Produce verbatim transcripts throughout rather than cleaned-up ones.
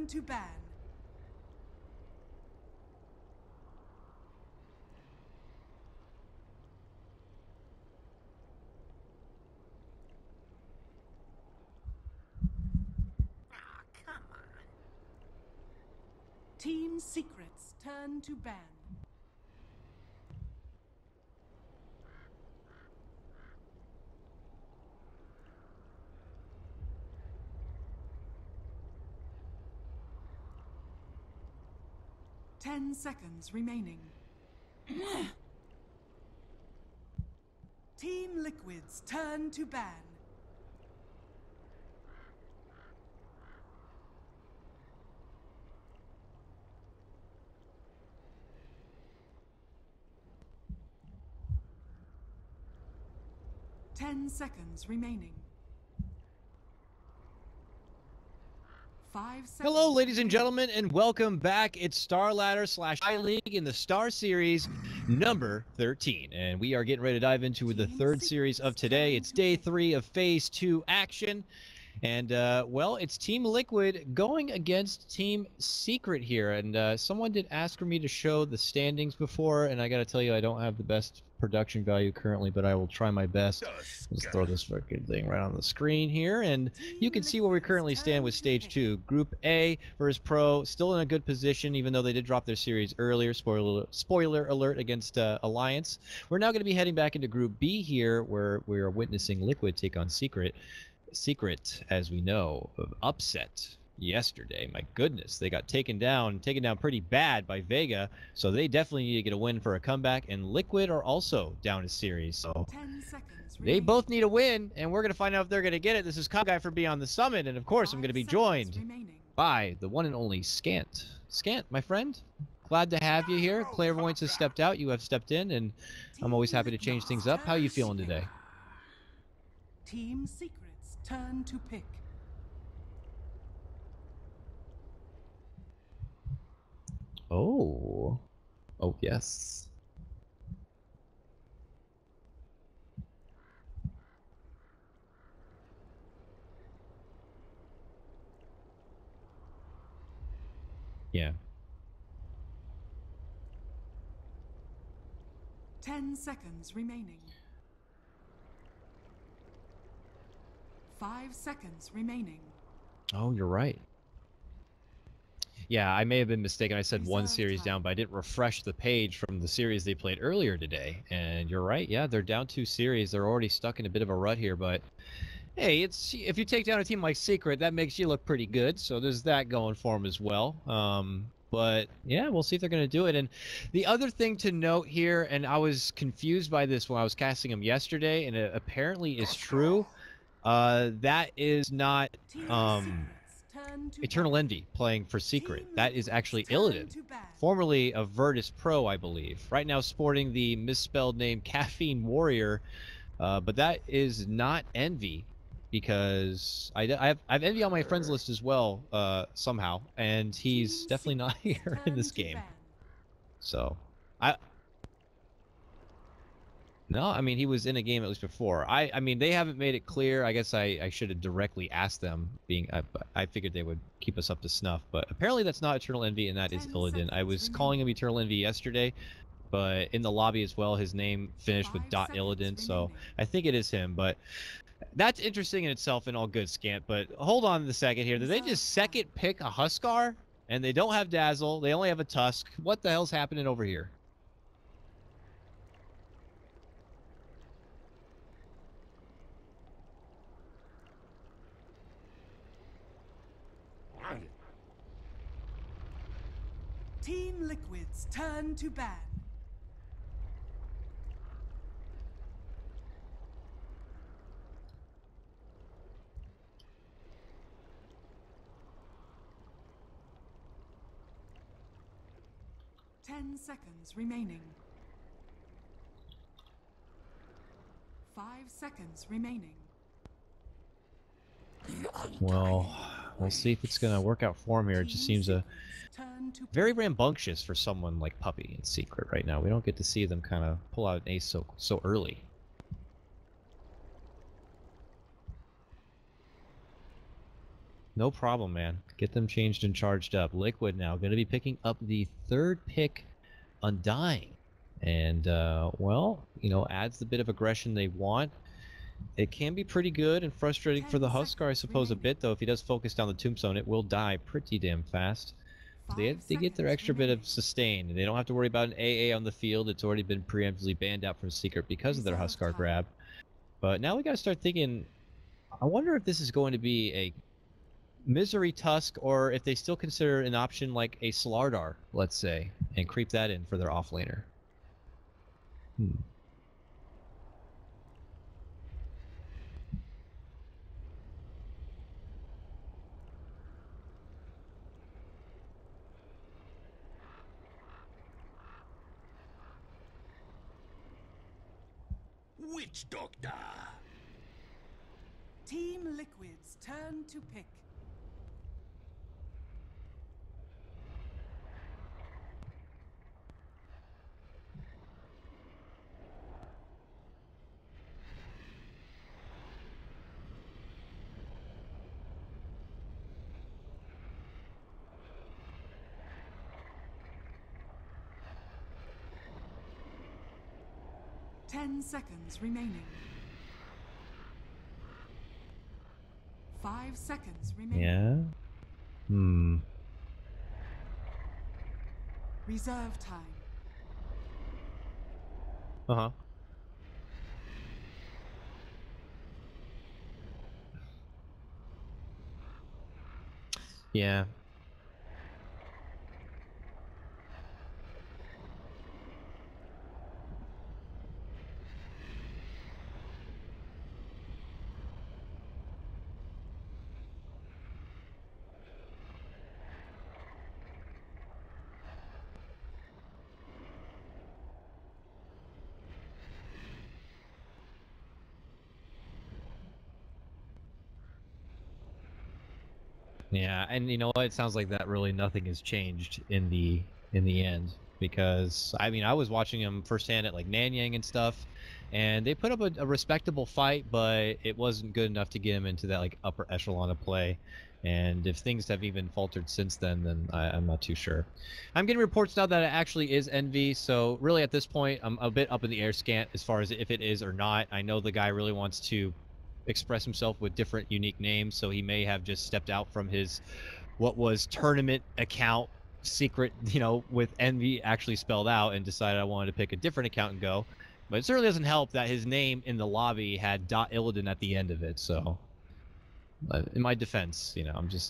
turn to ban. Ah, come on. Team Secrets turn to ban. Ten seconds remaining. Team Liquids turn to ban. Ten seconds remaining. Five seconds. Hello, ladies and gentlemen, and welcome back. It's Star Ladder slash I League in the Star Series number thirteen. And we are getting ready to dive into the third series of today. It's day three of phase two action. And, uh, well, it's Team Liquid going against Team Secret here. And uh, someone did ask for me to show the standings before, and I got to tell you, I don't have the best production value currently, but I will try my best. Let's throw this fucking thing right on the screen here, and you can see where we currently stand with Stage two. Group A versus Pro, still in a good position, even though they did drop their series earlier. Spoiler, spoiler alert against uh, Alliance. We're now going to be heading back into Group B here, where we are witnessing Liquid take on Secret. Secret, as we know, of upset yesterday. My goodness, they got taken down, taken down pretty bad by Vega, so they definitely need to get a win for a comeback. And Liquid are also down a series, so they both need a win, and we're going to find out if they're going to get it. This is Guy for Beyond the Summit, and of course, I'm going to be joined by the one and only Scant. Scant, my friend, glad to have you here. Clairvoyance has stepped out, you have stepped in, and I'm always happy to change things up. How are you feeling today? Team Secrets turn to pick. Oh. Oh, yes. Yeah. Ten seconds remaining. Five seconds remaining. Oh, you're right. Yeah, I may have been mistaken. I said one series down, but I didn't refresh the page from the series they played earlier today. And you're right. Yeah, they're down two series. They're already stuck in a bit of a rut here, but hey, it's if you take down a team like Secret, that makes you look pretty good. So there's that going for them as well. Um, but yeah, we'll see if they're going to do it. And the other thing to note here, and I was confused by this when I was casting them yesterday, and it apparently is true. Uh, that is not um, Eternal Envy playing for Secret. That is actually Illidan, formerly of Virtus Pro, I believe. Right now sporting the misspelled name Caffeine Warrior, uh, but that is not Envy, because I, I, have, I have Envy on my friends list as well, uh, somehow, and he's definitely not here in this game. So, I... No, I mean, he was in a game at least before. I, I mean, they haven't made it clear. I guess I, I should have directly asked them, being I, I figured they would keep us up to snuff. But apparently that's not Eternal Envy, and that is Illidan. I was calling him Eternal Envy yesterday, but in the lobby as well, his name finished with dot Illidan, so I think it is him. But that's interesting in itself and all good, Scant. But hold on a second here. Did they just second pick a Huskar? And they don't have Dazzle. They only have a Tusk. What the hell's happening over here? Team Liquids turn to ban. Ten seconds remaining. Five seconds remaining. Well, we'll see if it's going to work out for him here. It just seems a very rambunctious for someone like Puppey in Secret right now. We don't get to see them kind of pull out an ace so, so early. No problem, man. Get them changed and charged up. Liquid now going to be picking up the third pick, Undying. And, uh, well, you know, adds the bit of aggression they want. It can be pretty good and frustrating for the Huskar, I suppose, a bit, though. If he does focus down the Tombstone, it will die pretty damn fast. So they, they get their extra bit of sustain. And they don't have to worry about an A A on the field. It's already been preemptively banned out from Secret because of their Huskar grab. But now we got to start thinking, I wonder if this is going to be a Misery Tusk, or if they still consider an option like a Slardar, let's say, and creep that in for their offlaner. Hmm. Witch Doctor! Team Liquid's turn to pick. Ten seconds remaining. Five seconds remaining. Yeah? Hmm. Reserve time. Uh-huh. Yeah. Yeah, and you know what? It sounds like that really nothing has changed in the in the end, because I mean I was watching him firsthand at like Nanyang and stuff, and they put up a, a respectable fight, but it wasn't good enough to get him into that like upper echelon of play. And if things have even faltered since then, then I, I'm not too sure. I'm getting reports now that it actually is Envy, so really at this point I'm a bit up in the air scant as far as if it is or not. I know the guy really wants to express himself with different unique names, so he may have just stepped out from his what was tournament account secret, you know, with Envy actually spelled out, and decided I wanted to pick a different account and go. But it certainly doesn't help that his name in the lobby had dot Illidan at the end of it, so uh, in my defense, you know, I'm just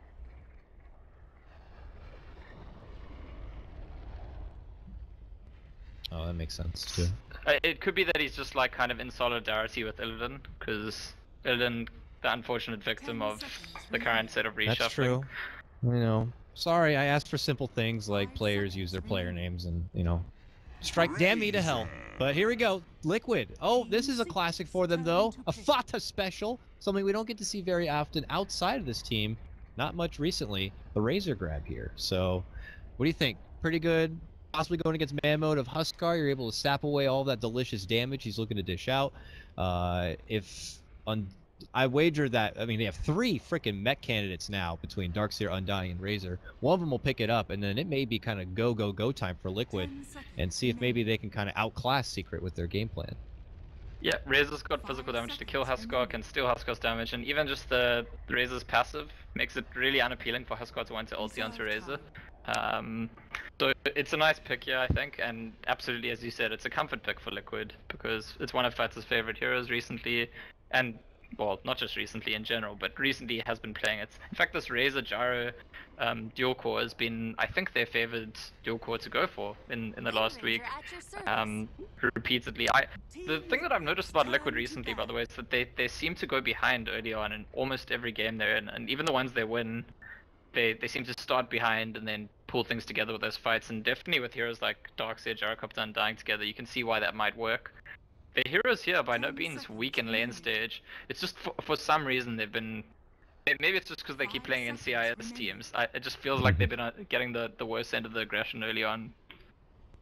oh, that makes sense too. Uh, it could be that he's just like kind of in solidarity with Illidan, because Illidan, the unfortunate victim of the current set of reshuffling. That's true. You know, sorry, I asked for simple things like players use their player names and, you know, strike damn me to hell. But here we go, Liquid. Oh, this is a classic for them though. A Fata special, something we don't get to see very often outside of this team. Not much recently. The Razor grab here. So, what do you think? Pretty good. Possibly going against man mode of Huskar, you're able to sap away all that delicious damage he's looking to dish out. Uh, if un I wager that, I mean, they have three freaking mech candidates now between Darkseer, Undying, and Razor. One of them will pick it up, and then it may be kind of go, go, go time for Liquid, and see if maybe they can kind of outclass Secret with their game plan. Yeah, Razor's got physical damage to kill Huskar, can steal Huskar's damage, and even just the Razor's passive makes it really unappealing for Huskar to want to ulti onto Razor. Um, so it's a nice pick, yeah, I think, and absolutely, as you said, it's a comfort pick for Liquid, because it's one of Fight's favorite heroes recently, and, well, not just recently in general, but recently has been playing it. In fact, this Razor Gyro um, dual core has been, I think, their favored dual core to go for in, in the last week, um, repeatedly. I, the thing that I've noticed about Liquid recently, by the way, is that they, they seem to go behind early on in almost every game they're in, and even the ones they win, They, they seem to start behind and then pull things together with those fights, and definitely with heroes like Darkseer, Gyrocopter, and Undying together, you can see why that might work. The heroes here by no means weak in lane stage. It's just for, for some reason they've been... Maybe it's just because they keep playing in C I S teams. I, it just feels like they've been uh, getting the, the worst end of the aggression early on.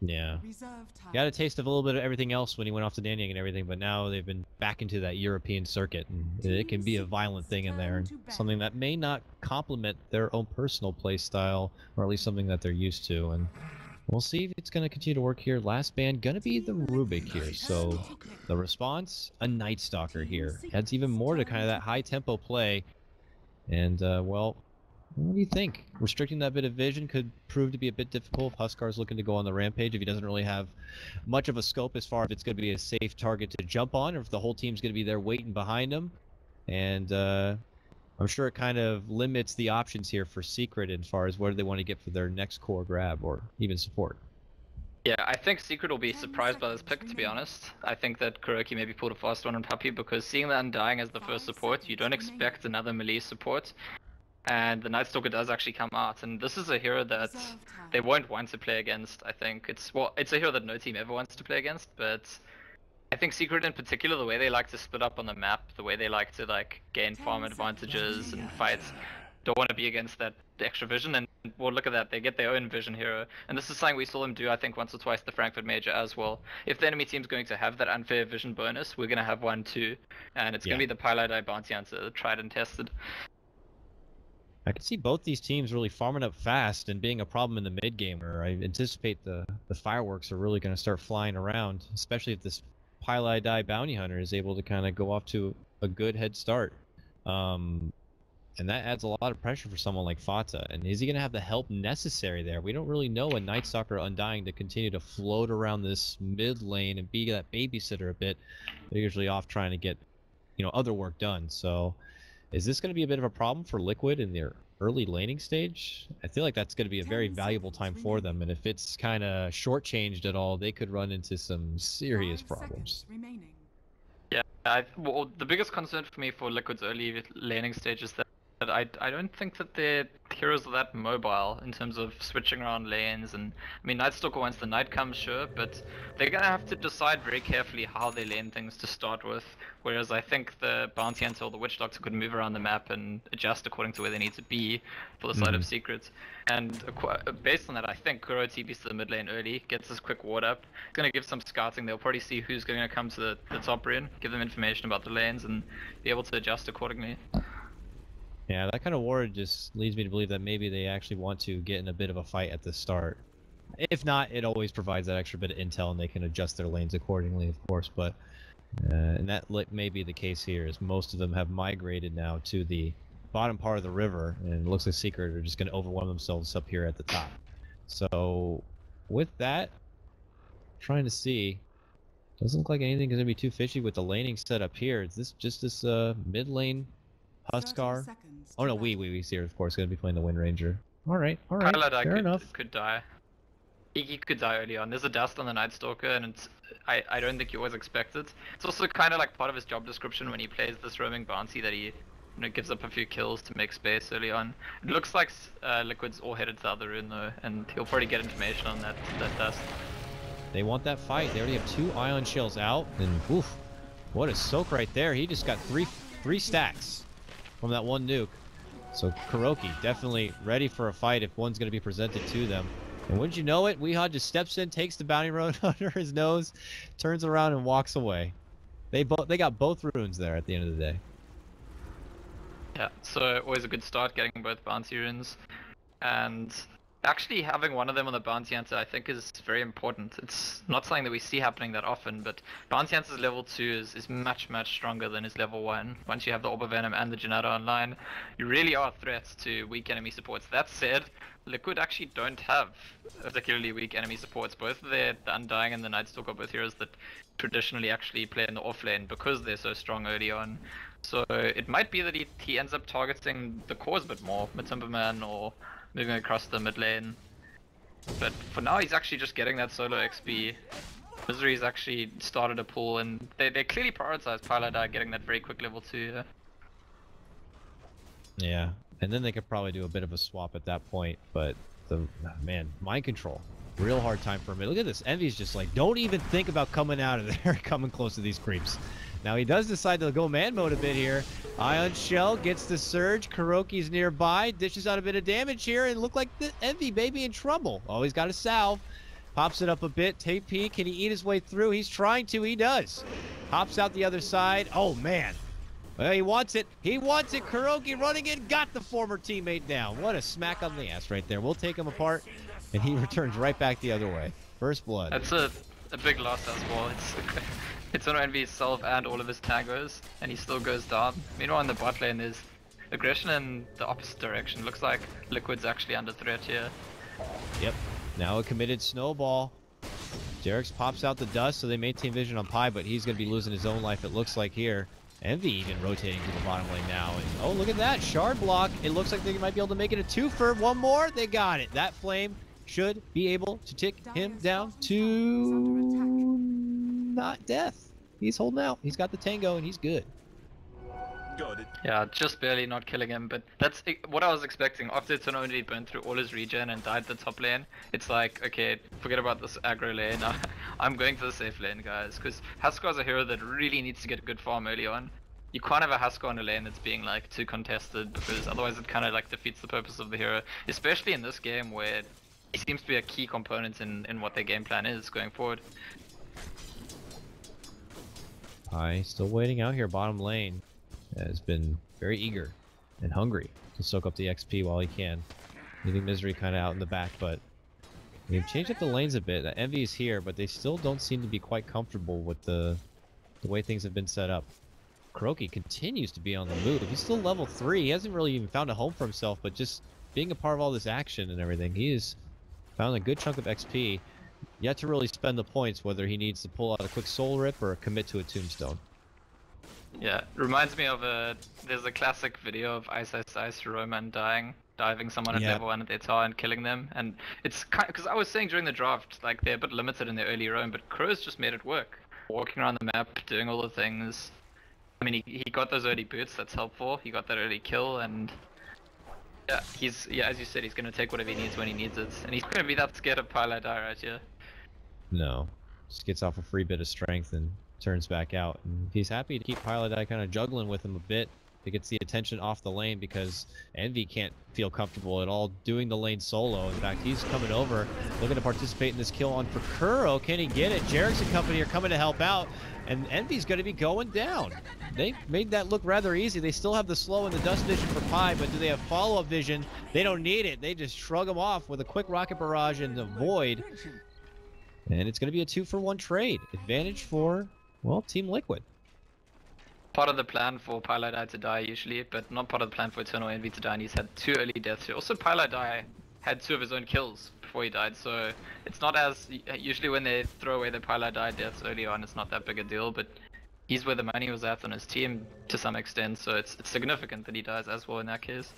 Yeah. Reserve time. Got a taste of a little bit of everything else when he went off to Nanyang and everything, but now they've been back into that European circuit, and it can be a violent thing in there, and something that may not complement their own personal play style, or at least something that they're used to. And we'll see if it's going to continue to work here. Last band going to be the Rubik here, so the response, a Night Stalker here. Adds even more to kind of that high tempo play, and uh, well, what do you think? Restricting that bit of vision could prove to be a bit difficult if Huskar's looking to go on the rampage, if he doesn't really have much of a scope as far as if it's going to be a safe target to jump on, or if the whole team's going to be there waiting behind him. And uh, I'm sure it kind of limits the options here for Secret as far as what do they want to get for their next core grab, or even support. Yeah, I think Secret will be surprised by this pick, to be honest. I think that Kuroki maybe pulled a fast one on Puppy, because seeing the Undying as the first support, you don't expect another melee support. And the Night Stalker does actually come out, and this is a hero that they won't want to play against. I think it's well, it's a hero that no team ever wants to play against. But I think Secret in particular, the way they like to split up on the map, the way they like to like gain farm advantages and fights, don't want to be against that extra vision. And well, look at that, they get their own vision hero, and this is something we saw them do, I think, once or twice the Frankfurt Major as well. If the enemy team's going to have that unfair vision bonus, we're going to have one too, and it's Yeah. going to be the Pilotai Bounty Hunter, tried and tested. I can see both these teams really farming up fast and being a problem in the mid game, where I anticipate the, the fireworks are really going to start flying around, especially if this Pilotai Bounty Hunter is able to kind of go off to a good head start. Um, and that adds a lot of pressure for someone like Fata. And is he going to have the help necessary there? We don't really know a Night Stalker Undying to continue to float around this mid lane and be that babysitter a bit. They're usually off trying to get, you know, other work done. So is this going to be a bit of a problem for Liquid in their early laning stage? I feel like that's going to be a very valuable time for them, and if it's kind of shortchanged at all, they could run into some serious problems. Yeah, I, well, the biggest concern for me for Liquid's early laning stage is that, that I, I don't think that their heroes are that mobile in terms of switching around lanes. And I mean, Night Stalker once the night comes, sure, but they're gonna have to decide very carefully how they lane things to start with. Whereas I think the Bounty Hunter or the Witch Doctor could move around the map and adjust according to where they need to be for the side Mm-hmm. of Secrets. And uh, based on that, I think Kuro T Bs to the mid lane early, gets his quick ward up. It's gonna give some scouting. They'll probably see who's going to come to the, the top rune, give them information about the lanes, and be able to adjust accordingly. Yeah, that kind of ward just leads me to believe that maybe they actually want to get in a bit of a fight at the start. If not, it always provides that extra bit of intel, and they can adjust their lanes accordingly, of course. But uh, and that may be the case here, as most of them have migrated now to the bottom part of the river, and it looks like Secret are just going to overwhelm themselves up here at the top. So with that, trying to see, doesn't look like anything is going to be too fishy with the laning set up here. Is this just this uh, mid lane Huskar? Oh no, we we we here, of course, going to be playing the Wind Ranger. All right, all right, Pilotai fair could, enough. could die. He, he could die early on. There's a dust on the Night Stalker, and it's I, I don't think you always expect it. It's also kind of like part of his job description when he plays this roaming bounty, that he you know, gives up a few kills to make space early on. It looks like uh, Liquid's all headed to the other rune though, and he'll probably get information on that that dust. They want that fight. They already have two ion shells out, and oof, what a soak right there. He just got three three stacks from that one nuke. So Kuroki definitely ready for a fight if one's going to be presented to them. And wouldn't you know it, Weehawd just steps in, takes the bounty rune under his nose, turns around and walks away. They both they got both runes there at the end of the day. Yeah, so always a good start getting both bounty runes, and actually having one of them on the Bounty Hunter I think is very important. It's not something that we see happening that often, but Bounty Hunter's level two is, is much much stronger than his level one. Once you have the Orb of Venom and the Janata online, you really are threats to weak enemy supports. That said, Liquid actually don't have particularly weak enemy supports. Both of their, the Undying and the Night Stalker are both heroes that traditionally actually play in the off lane because they're so strong early on. So it might be that he, he ends up targeting the cores a bit more, Timberman, or moving across the mid lane. But for now he's actually just getting that solo X P. Misery's actually started a pull, and they, they clearly prioritize Pilotai getting that very quick level two. Yeah. Yeah, and then they could probably do a bit of a swap at that point, but the man, mind control, real hard time for him. Look at this, Envy's just like, don't even think about coming out of there, coming close to these creeps. Now he does decide to go man mode a bit here. Ion Shell gets the surge. Kuroki's nearby, dishes out a bit of damage here, and look like the Envy may be in trouble. Oh, he's got a salve. Pops it up a bit. T P, can he eat his way through? He's trying to. He does. Hops out the other side. Oh, man. Well, he wants it. He wants it. KuroKy running in. Got the former teammate down. What a smack on the ass right there. We'll take him apart. And he returns right back the other way. First blood. That's a, a big loss as well. It's it's on Envy's self and all of his tangos, and he still goes down. Meanwhile, in the bot lane, there's aggression in the opposite direction. Looks like Liquid's actually under threat here. Yep. Now a committed snowball. Jerax pops out the dust, so they maintain vision on Pi, but he's going to be losing his own life, it looks like here. Envy even rotating to the bottom lane now. And, oh, look at that. Shard block. It looks like they might be able to make it a two-fer. One more. They got it. That flame should be able to tick him down to not death. He's holding out. He's got the tango, and he's good. Got it. Yeah, just barely not killing him, but that's i- what I was expecting. After Turn only burned through all his regen and died the top lane, it's like, okay, forget about this aggro lane. I'm going for the safe lane, guys, because Huskar is a hero that really needs to get a good farm early on. You can't have a Huskar on a lane that's being like too contested, because otherwise it kind of like defeats the purpose of the hero, especially in this game where he seems to be a key component in, in what their game plan is going forward. Pi still waiting out here bottom lane. Has been very eager and hungry to soak up the X P while he can. Leaving Misery kind of out in the back, but they've changed up the lanes a bit. The Envy is here, but they still don't seem to be quite comfortable with the the way things have been set up. KuroKy continues to be on the move. He's still level three. He hasn't really even found a home for himself, but just being a part of all this action and everything, he has found a good chunk of X P. Yet to really spend the points, whether he needs to pull out a quick soul rip or commit to a tombstone. Yeah, reminds me of a, there's a classic video of Ice Ice Ice Roman dying, diving someone at Yeah. level one at their tower and killing them, and it's kind because I was saying during the draft, like they're a bit limited in their early roam, but Crow's just made it work. Walking around the map, doing all the things. I mean, he, he got those early boots, that's helpful, he got that early kill, and yeah, he's, yeah, as you said, he's gonna take whatever he needs when he needs it, and he's gonna be that scared of Pilot Die right here. No. Just gets off a free bit of strength and turns back out. And he's happy to keep Pilot Eye kind of juggling with him a bit. He gets the attention off the lane because Envy can't feel comfortable at all doing the lane solo. In fact, he's coming over, looking to participate in this kill on for Kuro. Can he get it? Jerax and company are coming to help out, and Envy's going to be going down. They made that look rather easy. They still have the slow and the dust vision for Pi, but do they have follow-up vision? They don't need it. They just shrug him off with a quick rocket barrage and the void. And it's going to be a two for one trade. Advantage for, well, Team Liquid. Part of the plan for Pilot Eye to die usually, but not part of the plan for Eternal Envy to die, and he's had two early deaths here. Also, Pilot Eye had two of his own kills before he died, so it's not as, usually when they throw away the Pilot Eye deaths early on, it's not that big a deal, but he's where the money was at on his team to some extent, so it's, it's significant that he dies as well in that case.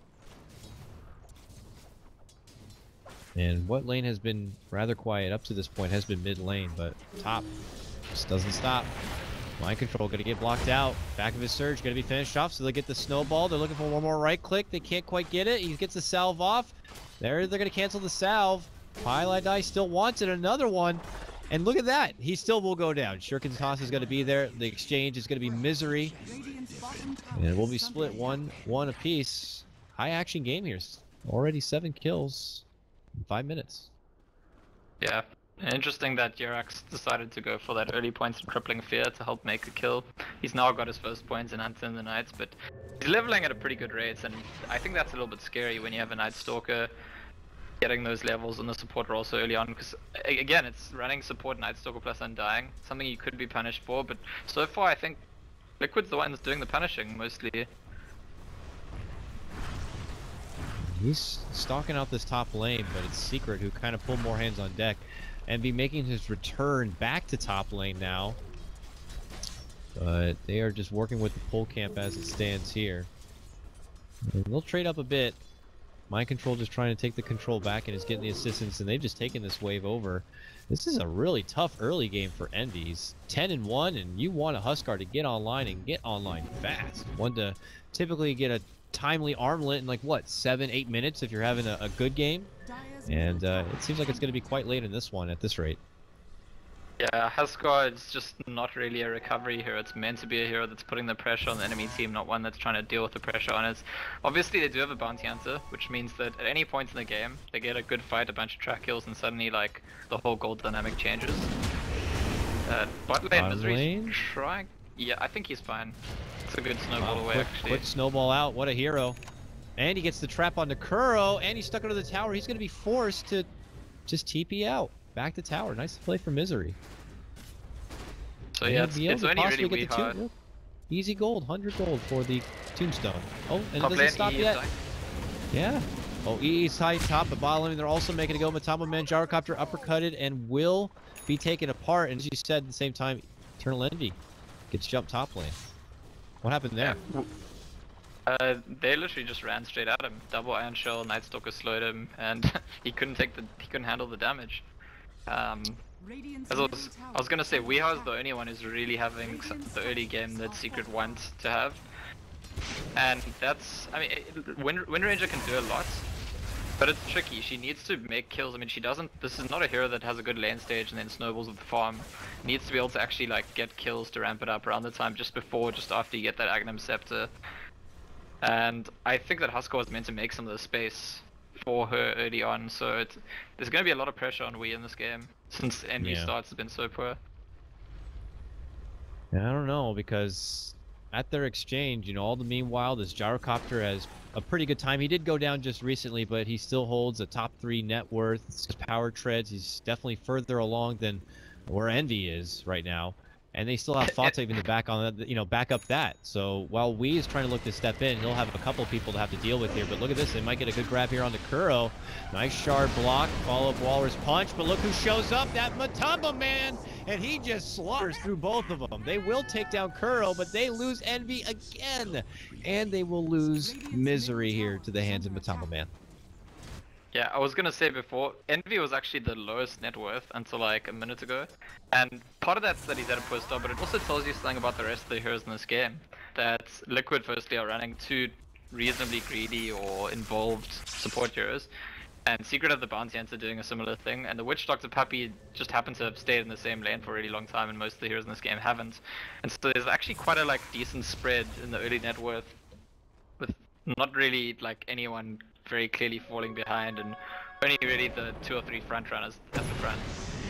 And what lane has been rather quiet up to this point has been mid lane, but top just doesn't stop. Mind control gonna get blocked out. Back of his surge gonna be finished off, so they get the snowball. They're looking for one more right click. They can't quite get it. He gets the salve off. There, they're gonna cancel the salve. Pilot Die still wants it. Another one. And look at that. He still will go down. Shuriken's toss is gonna be there. The exchange is gonna be Misery. And we'll be split one one apiece. High action game here. Already seven kills in five minutes. Yeah. Interesting that Jerax decided to go for that early points and crippling fear to help make a kill. He's now got his first points in Hunter in the Nights, but he's leveling at a pretty good rate, and I think that's a little bit scary when you have a Night Stalker getting those levels in the support role so early on, because again, it's running support Night Stalker plus Undying, something you could be punished for, but so far I think Liquid's the one that's doing the punishing mostly. He's stalking out this top lane, but it's Secret who kind of pulled more hands on deck. And be making his return back to top lane now. But they are just working with the pull camp as it stands here. And they'll trade up a bit. Mind Control just trying to take the control back and is getting the assistance, and they've just taken this wave over. This is a really tough early game for Envy's. ten and one, and you want a Huskar to get online and get online fast. One to typically get a timely armlet in like what, seven, eight minutes if you're having a, a good game. And uh, it seems like it's going to be quite late in this one at this rate. Yeah, Haskar is just not really a recovery hero. It's meant to be a hero that's putting the pressure on the enemy team, not one that's trying to deal with the pressure on it. Obviously, they do have a bounty hunter, which means that at any point in the game, they get a good fight, a bunch of track kills, and suddenly, like, the whole gold dynamic changes. Uh, bot lane, Bottom Misery's lane? trying. Yeah, I think he's fine. It's a good snowball Wow, away, quick, actually. quick snowball out. What a hero. And he gets the trap onto Kuro, and he's stuck under the tower. He's going to be forced to just T P out. Back to tower. Nice play for Misery. So yeah, it's, be able it's to only possibly really get the hard. two- Easy gold, one hundred gold for the tombstone. Oh, and it Top doesn't lane, stop E is yet. dying. Yeah. Oh, E is high top, but bottom lane, they're also making it go. Matama Man, Gyrocopter uppercutted and will be taken apart. And as you said, at the same time, Eternal Envy gets jumped top lane. What happened there? Uh, they literally just ran straight at him. Double Iron Shell, Night Stalker slowed him, and he couldn't take the he couldn't handle the damage. Um, Radiant's as I was, middle tower I was gonna say, is Weehaw is attacked. the only one who's really having some, the early game that Secret wants to have, and that's I mean, it- Wind, Wind Ranger can do a lot, but it's tricky. She needs to make kills. I mean, she doesn't. This is not a hero that has a good lane stage and then snowballs with the farm. Needs to be able to actually like get kills to ramp it up around the time just before, just after you get that Aghanim Scepter. And I think that Huskar was meant to make some of the space for her early on, so it, there's going to be a lot of pressure on Wii in this game since Envy Yeah. starts has been so poor. Yeah, I don't know, because at their exchange, you know, all the meanwhile, this Gyrocopter has a pretty good time. He did go down just recently, but he still holds a top three net worth. His power treads, he's definitely further along than where Envy is right now. And they still have Fata even to back on that, you know, back up that. So while Wii is trying to look to step in, he'll have a couple people to have to deal with here. But look at this, they might get a good grab here on the Kuro. Nice shard block, follow up Walrus punch, but look who shows up, that Matamba Man! And he just slaughters through both of them. They will take down Kuro, but they lose Envy again. And they will lose Misery here to the hands of Matamba Man. Yeah, I was gonna say before, Envy was actually the lowest net worth until like a minute ago. And part of that's that he's at a poor start, but it also tells you something about the rest of the heroes in this game. That Liquid firstly are running two reasonably greedy or involved support heroes. And Secret of the Bounty Hunter doing a similar thing, and the Witch Doctor Puppy just happen to have stayed in the same lane for a really long time, and most of the heroes in this game haven't. And so there's actually quite a like decent spread in the early net worth, with not really like anyone very clearly falling behind, and only really the two or three front runners at the front.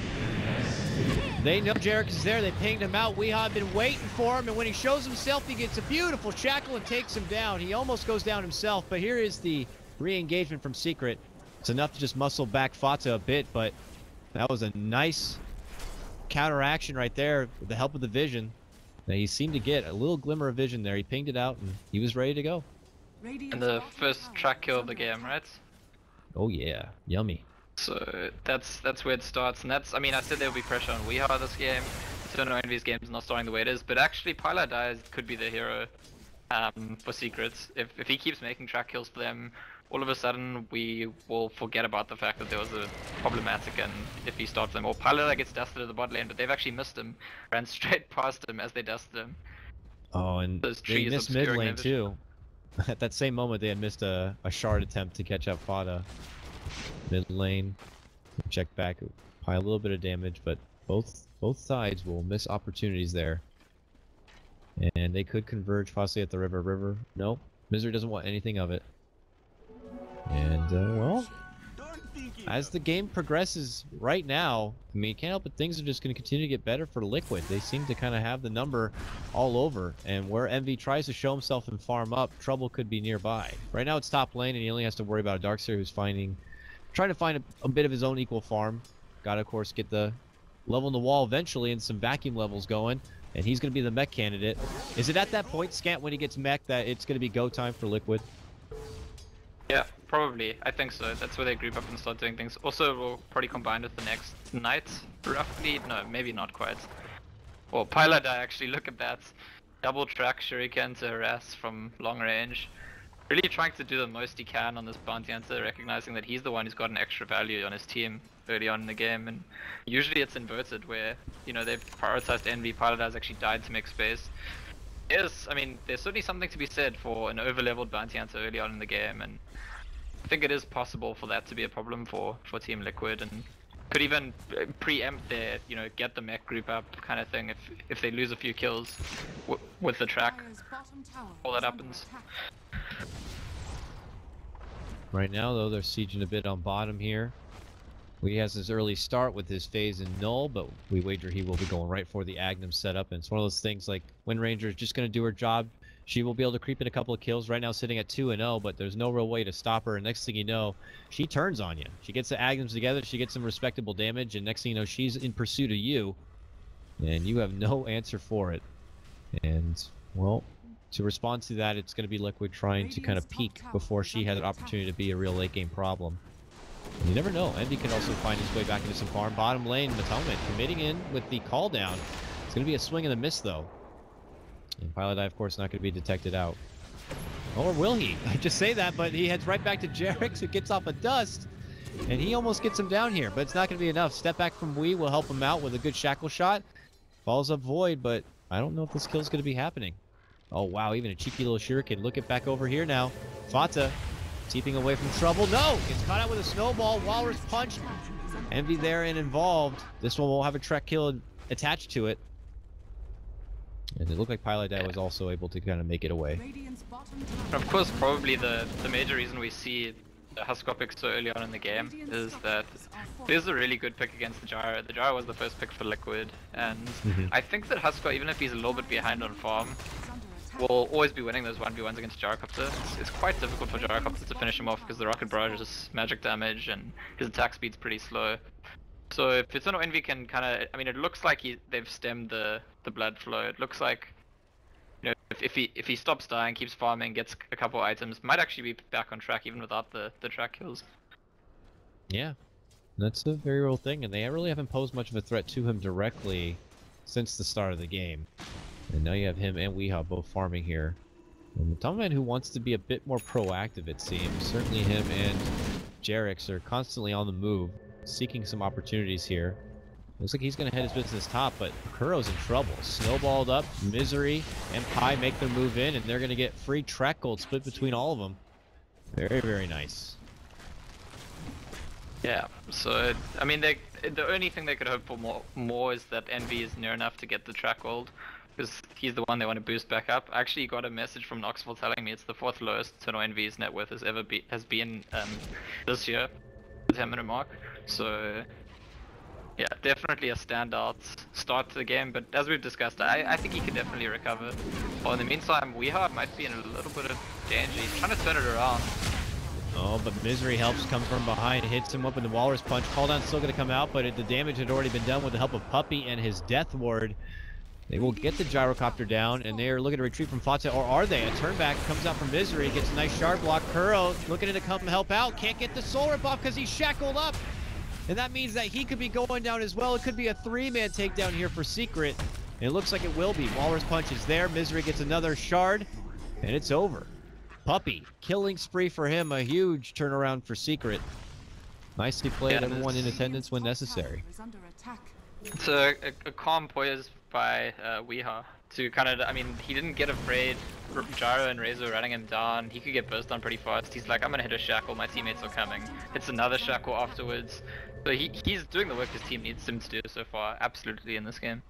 They know Jarek is there. They pinged him out. Weehaw had been waiting for him, and when he shows himself, he gets a beautiful shackle and takes him down. He almost goes down himself, but here is the re-engagement from Secret. It's enough to just muscle back Fata a bit, but that was a nice counteraction right there with the help of the vision. Now, he seemed to get a little glimmer of vision there. He pinged it out, and he was ready to go. And the first track kill of the game, right? Oh yeah, yummy. So that's that's where it starts, and that's I mean I said there will be pressure on Weehaw this game. I don't know Envy's game is not starting the way it is, but actually Pyla Dies could be the hero um, for Secrets. If if he keeps making track kills for them, all of a sudden we will forget about the fact that there was a problematic, and if he starts them, or Pyla gets dusted at the bot lane, but they've actually missed him, ran straight past him as they dusted him. Oh, and Those they trees missed mid obscuring lane their too. At that same moment, they had missed a, a shard attempt to catch up Fata. Mid lane, check back, pile a little bit of damage, but both both sides will miss opportunities there. And they could converge possibly at the river. River, no, Misery doesn't want anything of it. And uh, well, as the game progresses right now, I mean, you can't help but things are just going to continue to get better for Liquid. They seem to kind of have the number all over, and where Envy tries to show himself and farm up, trouble could be nearby. Right now it's top lane, and he only has to worry about a Darkseer who's finding, trying to find a, a bit of his own equal farm. Got to, of course, get the level in the wall eventually and some vacuum levels going, and he's going to be the mech candidate. Is it at that point, Scant, when he gets mech, that it's going to be go time for Liquid? Yeah, probably. I think so. That's where they group up and start doing things. Also, we'll probably combine with the next night, roughly. No, maybe not quite. Well, Pyla Die, actually, look at that. Double track Shuriken to harass from long range. Really trying to do the most he can on this Bounty Hunter, recognizing that he's the one who's got an extra value on his team early on in the game. And usually it's inverted, where, you know, they've prioritized Envy. Pyla Die's actually died to make space. Yes, I mean, there's certainly something to be said for an over-leveled Bounty Hunter early on in the game, and I think it is possible for that to be a problem for, for Team Liquid, and could even uh, preempt their, you know, get the mech group up kind of thing if if they lose a few kills w with the track. Dire's bottom tower All that is under happens. attack. Right now, though, they're sieging a bit on bottom here. He has his early start with his phase and null, but we wager he will be going right for the Agnum setup. And it's one of those things like Wind Ranger is just going to do her job. She will be able to creep in a couple of kills. Right now, sitting at two and oh, but there's no real way to stop her. And next thing you know, she turns on you. She gets the Agnums together. She gets some respectable damage, and next thing you know, she's in pursuit of you, and you have no answer for it. And well, to respond to that, it's going to be Liquid trying to kind of peek before she has an opportunity to be a real late game problem. And you never know. Envy can also find his way back into some farm. Bottom lane, Matoma committing in with the call down. It's going to be a swing and a miss, though. And Pilot Eye, of course, not going to be detected out. Or will he? I just say that, but he heads right back to Jerix, who gets off a dust. And he almost gets him down here, but it's not going to be enough. Step back from Wii will help him out with a good shackle shot. Falls up Void, but I don't know if this kill is going to be happening. Oh, wow, even a cheeky little shuriken. Look it back over here now. Fata keeping away from trouble. No! Gets caught out with a snowball. Walrus punch. Envy there and involved. This one will have a Trek kill attached to it. And it looked like Pilot Dad was also able to kind of make it away. Radiant's bottom tower Of course, probably the, the major reason we see the Huskar pick so early on in the game is that this is a really good pick against the Gyro. The Gyro was the first pick for Liquid, and Mhm. I think that Huskar, even if he's a little bit behind on farm, is under attack. will always be winning those one v ones against Gyrocopter. It's, it's quite difficult for Gyrocopter to finish him off because the Rocket Barrage is magic damage and his attack speed's pretty slow. So if Eternal Envy can kind of, I mean, it looks like he, they've stemmed the, the blood flow. It looks like, you know, if, if he if he stops dying, keeps farming, gets a couple items, might actually be back on track even without the, the track kills. Yeah, that's a very real thing, and they really haven't posed much of a threat to him directly since the start of the game. And now you have him and Weehaw both farming here. And Tomaman, who wants to be a bit more proactive, it seems. Certainly him and Jerix are constantly on the move, seeking some opportunities here. Looks like he's going to head his business top, but Kuro's in trouble. Snowballed up, Misery and Pi make their move in, and they're going to get free track gold split between all of them. Very, very nice. Yeah, so, I mean, they, the only thing they could hope for more, more is that Envy is near enough to get the track gold, because he's the one they want to boost back up. I actually got a message from Knoxville telling me it's the fourth lowest Eternal Envy's net worth has ever be, has been um, this year, the ten minute mark. So, yeah, definitely a standout start to the game, but as we've discussed, I, I think he could definitely recover. Well, in the meantime, Weehaw might be in a little bit of danger. He's trying to turn it around. Oh, but Misery helps come from behind, hits him up with the Walrus Punch. Call down still going to come out, but it, the damage had already been done with the help of Puppey and his Death Ward. They will get the Gyrocopter down, and they are looking to retreat from Fata, or are they? A turn back comes out from Misery, gets a nice shard block. Kuro looking to come help out, can't get the soul rip off because he's shackled up. And that means that he could be going down as well. It could be a three-man takedown here for Secret. And it looks like it will be. Walrus Punch is there. Misery gets another shard, and it's over. Puppey, killing spree for him. A huge turnaround for Secret. Nicely played. Yeah, Everyone in it's- attendance when necessary. Is under attack. It's a, a, a calm poise by uh, Weehaw to kind of, I mean, he didn't get afraid. R- Gyro and Razor running him down. He could get burst on pretty fast. He's like, I'm gonna hit a shackle, my teammates are coming. Hits another shackle afterwards. So he, he's doing the work his team needs him to do so far, absolutely, in this game.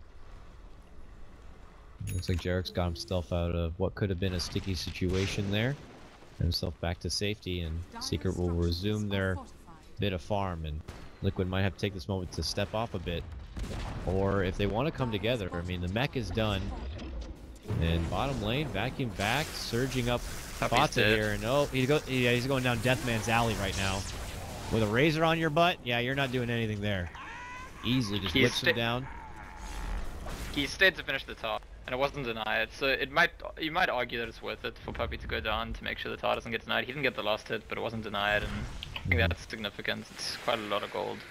Looks like Jerix got himself out of what could have been a sticky situation there. Got himself back to safety, and Secret will resume their bit of farm, and Liquid might have to take this moment to step off a bit. Or if they want to come together, I mean, the mech is done. And bottom lane, vacuum back, surging up Fata dead. here, and oh, he go, yeah, he's going down Deathman's alley right now. With a razor on your butt, yeah, you're not doing anything there. Easily just He's whips him sta- down. He stayed to finish the top, and it wasn't denied. So it might, you might argue that it's worth it for Puppey to go down to make sure the top doesn't get denied. He didn't get the last hit, but it wasn't denied, and I think that's significant. It's quite a lot of gold.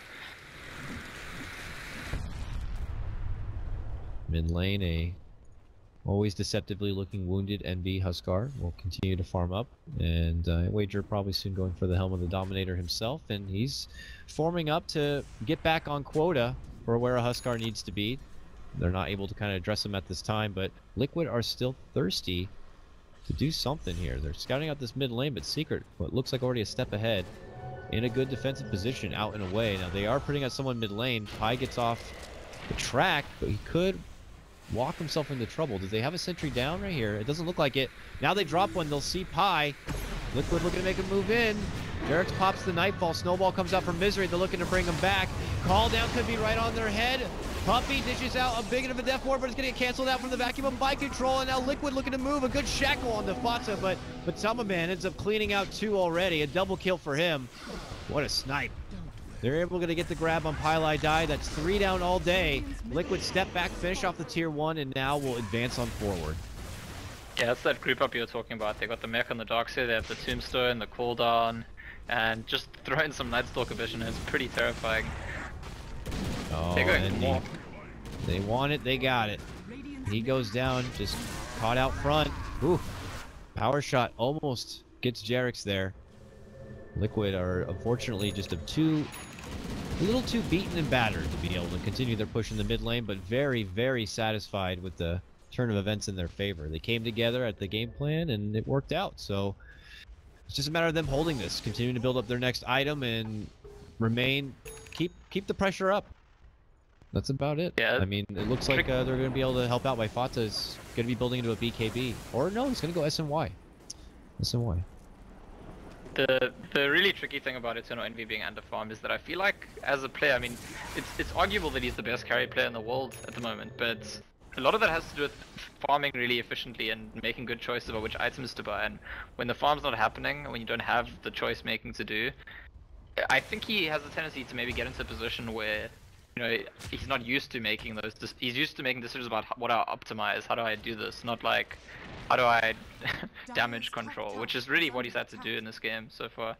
Mid lane, a always deceptively looking wounded Envy Huskar will continue to farm up, and uh, Wager probably soon going for the helm of the Dominator himself, and he's forming up to get back on quota for where a Huskar needs to be. They're not able to kind of address him at this time, but Liquid are still thirsty to do something here. They're scouting out this mid lane, but Secret, what looks like already a step ahead. in a good defensive position out and away. Now they are putting out someone mid lane. Pi gets off the track, but he could walk himself into trouble. Did they have a sentry down right here? It doesn't look like it. Now they drop one. They'll see Pi. Liquid looking to make a move in. Jarex pops the Nightfall. Snowball comes out from Misery. They're looking to bring him back. Call down could be right on their head. Puppey dishes out a big of a death ward, but it's going to get canceled out from the vacuum of Mind Control. And now Liquid looking to move. A good shackle on the Fatsa, but but Tamaman ends up cleaning out two already. A double kill for him. What a snipe. They're able to get the grab on Pylai Die. That's three down all day. Liquid step back, finish off the tier one, and now will advance on forward. Yeah, that's that group up you were talking about. They got the mech on the dark side, they have the tombstone, the cooldown, and just throw in some Nightstalker vision, and it's pretty terrifying. Oh, They're going and more. They, they want it, they got it. He goes down, just caught out front. Ooh, power shot almost gets Jarex there. Liquid are unfortunately just a too, a little too beaten and battered to be able to continue their push in the mid lane, but very, very satisfied with the turn of events in their favor. They came together at the game plan and it worked out. So it's just a matter of them holding this, continuing to build up their next item and remain, keep keep the pressure up. That's about it. Yeah. I mean, it looks like uh, they're going to be able to help out by Fatsa is going to be building into a B K B. Or no, it's going to go S N Y. S N Y. The the really tricky thing about Eternal Envy being underfarmed is that I feel like, as a player, I mean, it's it's arguable that he's the best carry player in the world at the moment, but a lot of that has to do with farming really efficiently and making good choices about which items to buy. And when the farm's not happening, when you don't have the choice making to do, I think he has a tendency to maybe get into a position where, you know, he's not used to making those. He's used to making decisions about what I optimize, how do I do this, not like how do I damage control, which is really what he's had to do in this game so far.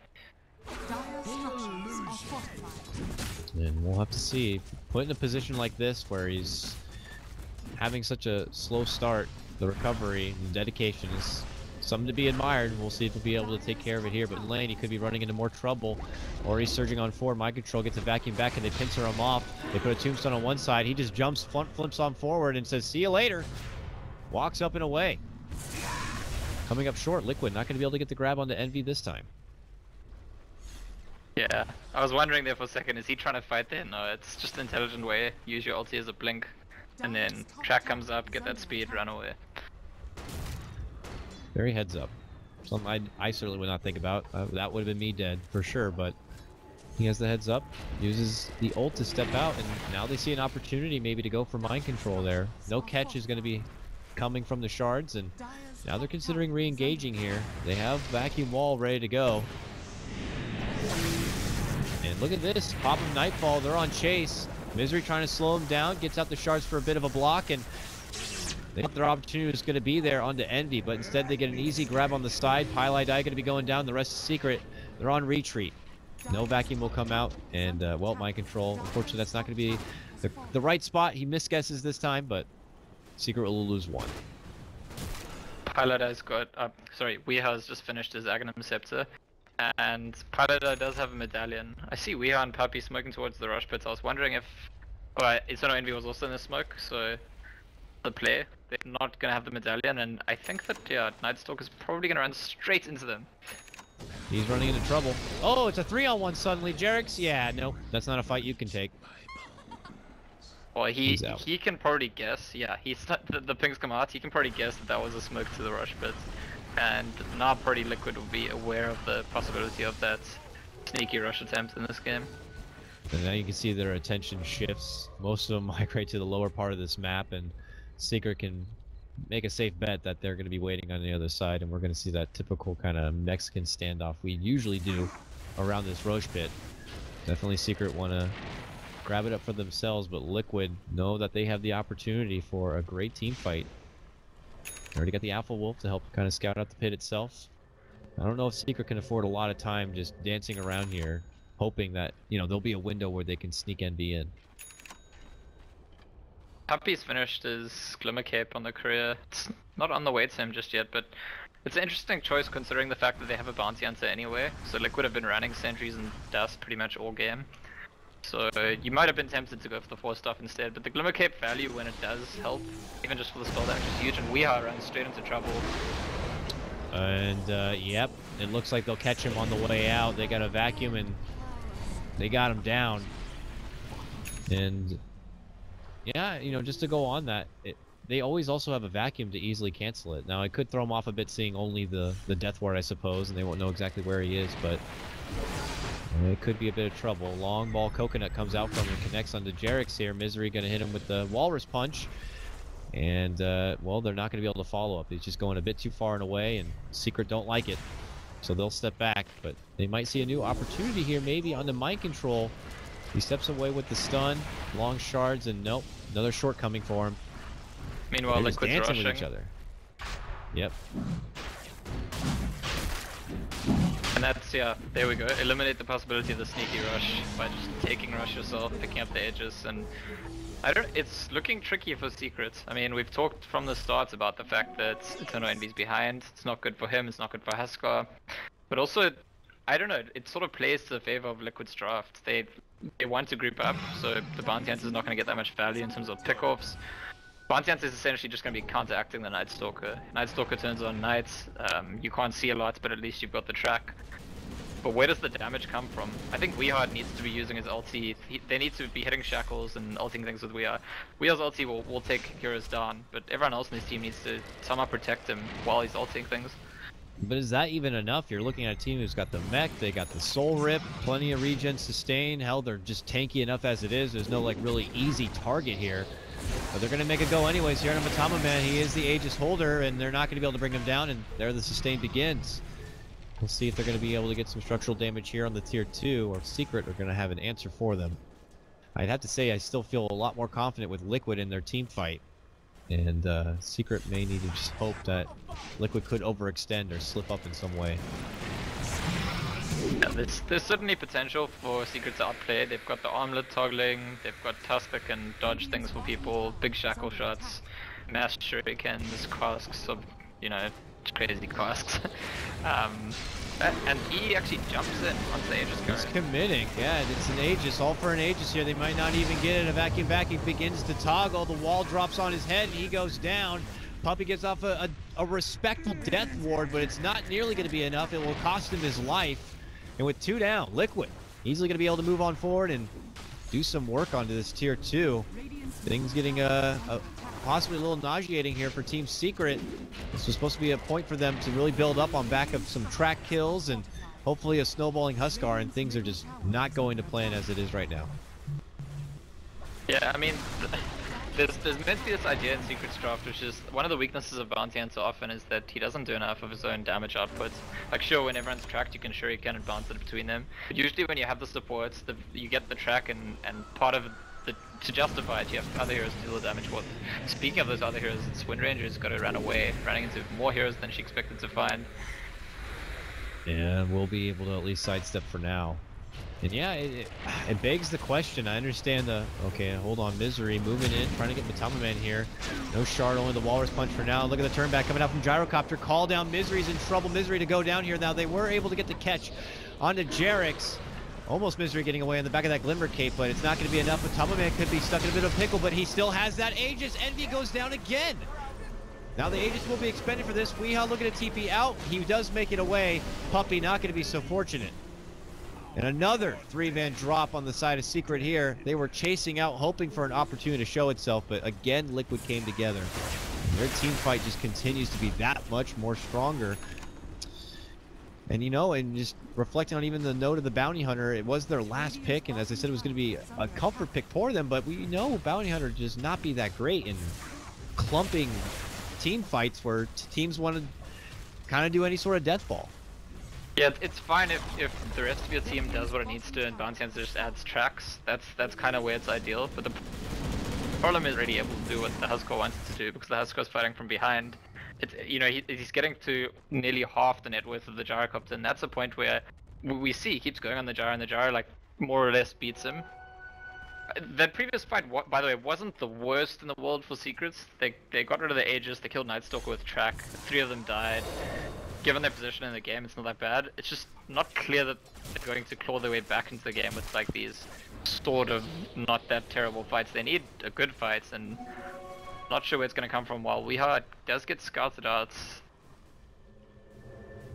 And we'll have to see. Put in a position like this where he's having such a slow start, the recovery and dedication is something to be admired. We'll see if he'll be able to take care of it here, but in lane he could be running into more trouble, or he's surging on forward. Mind Control gets a vacuum back and they pincer him off. They put a tombstone on one side. He just jumps, front flips on forward and says, see you later. Walks up and away. Coming up short, Liquid not going to be able to get the grab onto Envy this time. Yeah, I was wondering there for a second, is he trying to fight there? No, it's just an intelligent way. Use your ulti as a blink, and then track comes up, get that speed, run away. Very heads up. Something I, I certainly would not think about. Uh, that would have been me dead for sure, but he has the heads up, uses the ult to step out, and now they see an opportunity maybe to go for Mind Control there. No catch is going to be coming from the shards, and now they're considering re-engaging here. They have Vacuum Wall ready to go. And look at this, pop of Nightfall, they're on chase. Misery trying to slow him down, gets out the shards for a bit of a block, and they thought their opportunity was going to be there onto Envy, but instead they get an easy grab on the side. Pylai Die going to be going down, the rest is secret. They're on retreat. No vacuum will come out, and uh, well, Mind Control. Unfortunately, that's not going to be the, the right spot. He misguesses this time, but Secret will lose one. Pylai Die's got, uh, sorry, Weeha has just finished his Aghanim Scepter, and Pylai Die does have a medallion. I see Weeha and Puppey smoking towards the rush pits. I was wondering if, oh, Eternal Envy was also in the smoke, so the play, they're not going to have the medallion, and I think that, yeah, Nightstalker is probably going to run straight into them. He's running into trouble. Oh, it's a three on one suddenly. Jarex, yeah, no, that's not a fight you can take. Well, he he can probably guess, yeah, he's not, the, the pings come out, he can probably guess that that was a smoke to the rush pits. And now probably Liquid will be aware of the possibility of that sneaky rush attempt in this game. And now you can see their attention shifts. Most of them migrate to the lower part of this map, and Secret can make a safe bet that they're going to be waiting on the other side, and we're going to see that typical kind of Mexican standoff we usually do around this Roche pit. Definitely Secret want to grab it up for themselves, but Liquid know that they have the opportunity for a great team fight. Already got the Alpha Wolf to help kind of scout out the pit itself. I don't know if Secret can afford a lot of time just dancing around here, hoping that, you know, there'll be a window where they can sneak Envy in. Puppey's finished his Glimmer Cape on the career. It's not on the way to him just yet, but it's an interesting choice considering the fact that they have a bounty hunter anyway. So Liquid have been running sentries and dust pretty much all game. So you might have been tempted to go for the four stuff instead, but the Glimmer Cape value when it does help, even just for the spell damage, is huge, and Weeha runs straight into trouble. And, uh, yep, it looks like they'll catch him on the way out. They got a vacuum, and they got him down. And, yeah, you know, just to go on that, it, they always also have a vacuum to easily cancel it. Now, it could throw them off a bit seeing only the, the death ward, I suppose, and they won't know exactly where he is, but it could be a bit of trouble. Long ball coconut comes out from him, connects onto Jerix here. Misery going to hit him with the walrus punch. And, uh, well, they're not going to be able to follow up. He's just going a bit too far and away, and Secret don't like it. So they'll step back, but they might see a new opportunity here, maybe on the mind control. He steps away with the stun, long shards, and nope, another shortcoming for him. Meanwhile, They're just Liquid's dancing rushing. with each other. Yep. And that's, yeah, there we go. Eliminate the possibility of the sneaky rush by just taking rush yourself, picking up the Aegis, and I don't, it's looking tricky for Secret. I mean, we've talked from the start about the fact that Eternal Envy's behind. It's not good for him, it's not good for Huskar. But also, I don't know, it sort of plays to the favor of Liquid's draft. They they want to group up, so the Bounty Hunter is not going to get that much value in terms of pickoffs. Bounty Hunter is essentially just going to be counteracting the Night Stalker. Night Stalker turns on Night, um, you can't see a lot, but at least you've got the track. But where does the damage come from? I think Weehard needs to be using his ulti. He, they need to be hitting shackles and ulting things with Weehard. Weehard's ulti will, will take heroes down, but everyone else in his team needs to somehow protect him while he's ulting things. But is that even enough? You're looking at a team who's got the mech, they got the soul rip, plenty of regen sustain. Hell, they're just tanky enough as it is. There's no like really easy target here. But they're going to make it go anyways here on Matama Man. He is the Aegis holder, and they're not going to be able to bring him down, and there the sustain begins. We'll see if they're going to be able to get some structural damage here on the tier two, or Secret are going to have an answer for them. I'd have to say I still feel a lot more confident with Liquid in their team fight. And uh, Secret may need to just hope that Liquid could overextend or slip up in some way. Yeah, there's, there's certainly potential for Secret to outplay. They've got the armlet toggling, they've got Tusk that can dodge things for people, big shackle shots, mass shurikens, casks of, you know, crazy casks. um, and he actually jumps in once the Aegis He's goes. committing, yeah, it's an Aegis, all for an Aegis here. They might not even get it. A vacuum back, he begins to toggle, the wall drops on his head, and he goes down. Puppey gets off a, a, a respectful death ward, but it's not nearly going to be enough. It will cost him his life. And with two down, Liquid easily going to be able to move on forward and do some work onto this tier two. Things getting uh, uh, possibly a little nauseating here for Team Secret. This was supposed to be a point for them to really build up on back of some track kills and hopefully a snowballing Huskar, and things are just not going to plan as it is right now. Yeah, I mean, there's, there's meant to be this idea in Secret's draft, which is one of the weaknesses of Bounty Hunter often is that he doesn't do enough of his own damage output. Like, sure, when everyone's tracked, you can shuriken and bounce it between them. But usually when you have the supports, the, you get the track, and, and part of the, to justify it, you have other heroes to deal the damage with. Speaking of those other heroes, it's Wind Ranger's got to run away, running into more heroes than she expected to find. Yeah, we'll be able to at least sidestep for now. And yeah, it, it, it begs the question. I understand the... Okay, hold on. Misery moving in, trying to get Matama Man here. No shard, only the Walrus Punch for now. Look at the turn back coming out from Gyrocopter. Call down. Misery's in trouble. Misery to go down here. Now, they were able to get the catch onto Jerix. Almost Misery getting away on the back of that Glimmer Cape, but it's not going to be enough. Matama Man could be stuck in a bit of a pickle, but he still has that Aegis. Envy goes down again. Now the Aegis will be expended for this. Weehaw looking at T P out. He does make it away. Puppey not going to be so fortunate. And another three-man drop on the side of Secret here. They were chasing out, hoping for an opportunity to show itself, but again, Liquid came together. Their team fight just continues to be that much more stronger. And you know, and just reflecting on even the note of the Bounty Hunter, it was their last pick, and as I said, it was going to be a comfort pick for them, but we know Bounty Hunter does not be that great in clumping team fights where teams want to kind of do any sort of death ball. Yeah, it's fine if, if the rest of your team does what it needs to and Bounty Hunter just adds tracks. That's that's kind of where it's ideal. But the problem is already able to do what the Huskar wants to do, because the Huskar's fighting from behind. It's, you know, he, he's getting to nearly half the net worth of the Gyrocopter, and that's a point where we see he keeps going on the Gyro, and the Gyro like more or less beats him. That previous fight, by the way, wasn't the worst in the world for Secrets. They they got rid of the Aegis, they killed Night Stalker with track, three of them died. Given their position in the game, it's not that bad. It's just not clear that they're going to claw their way back into the game with like these sort of not that terrible fights. They need a good fight, and not sure where it's going to come from. While Weehard does get scouted out,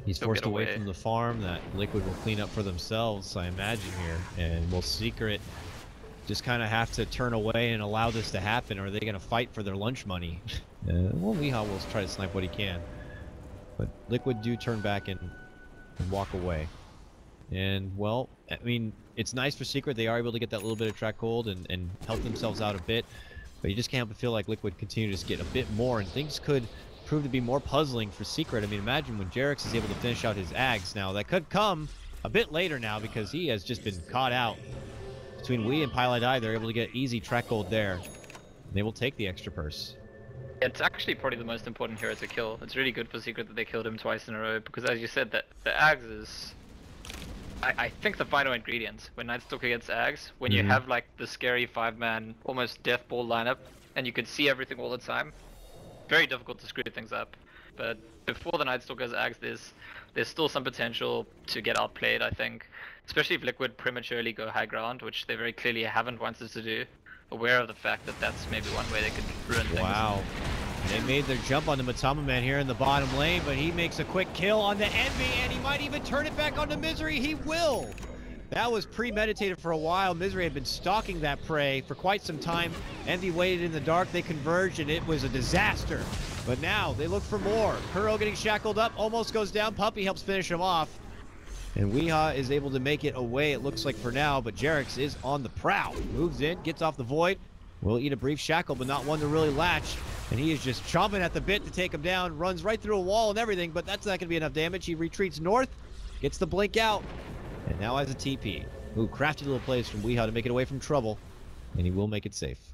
He's He'll forced get away away. from the farm that Liquid will clean up for themselves, I imagine, here. And will Secret just kind of have to turn away and allow this to happen, or are they going to fight for their lunch money? uh, well, Weehaw will try to snipe what he can. But Liquid do turn back and, and walk away. And, well, I mean, it's nice for Secret. They are able to get that little bit of track hold and, and help themselves out a bit. But you just can't help but feel like Liquid continue to just get a bit more, and things could prove to be more puzzling for Secret. I mean, imagine when Jerax is able to finish out his Ags now. That could come a bit later now because he has just been caught out. Between Wee and Pieliedie, they're able to get easy track gold there. They will take the extra purse. It's actually probably the most important hero to kill. It's really good for Secret that they killed him twice in a row, because as you said, that the Ags is... I, I think the final ingredient when Nightstalker gets Ags, when Mhm. you have like the scary five-man, almost death ball lineup, and you can see everything all the time, very difficult to screw things up. But before the Nightstalker's Ags, there's there's still some potential to get outplayed, I think. Especially if Liquid prematurely go high ground, which they very clearly haven't wanted to do. Aware of the fact that that's maybe one way they could ruin things. Wow. They made their jump on the Matama Man here in the bottom lane, but he makes a quick kill on the Envy, and he might even turn it back onto Misery. He will! That was premeditated for a while. Misery had been stalking that prey for quite some time. Envy waited in the dark, they converged, and it was a disaster. But now, they look for more. Kuro getting shackled up, almost goes down. Puppey helps finish him off. And Weehaw is able to make it away, it looks like for now, but Jerax is on the prowl. Moves in, gets off the Void. Will eat a brief shackle, but not one to really latch. And he is just chomping at the bit to take him down. Runs right through a wall and everything, but that's not going to be enough damage. He retreats north, gets the blink out, and now has a T P. Ooh, crafty little plays from Weehaw to make it away from trouble, and he will make it safe.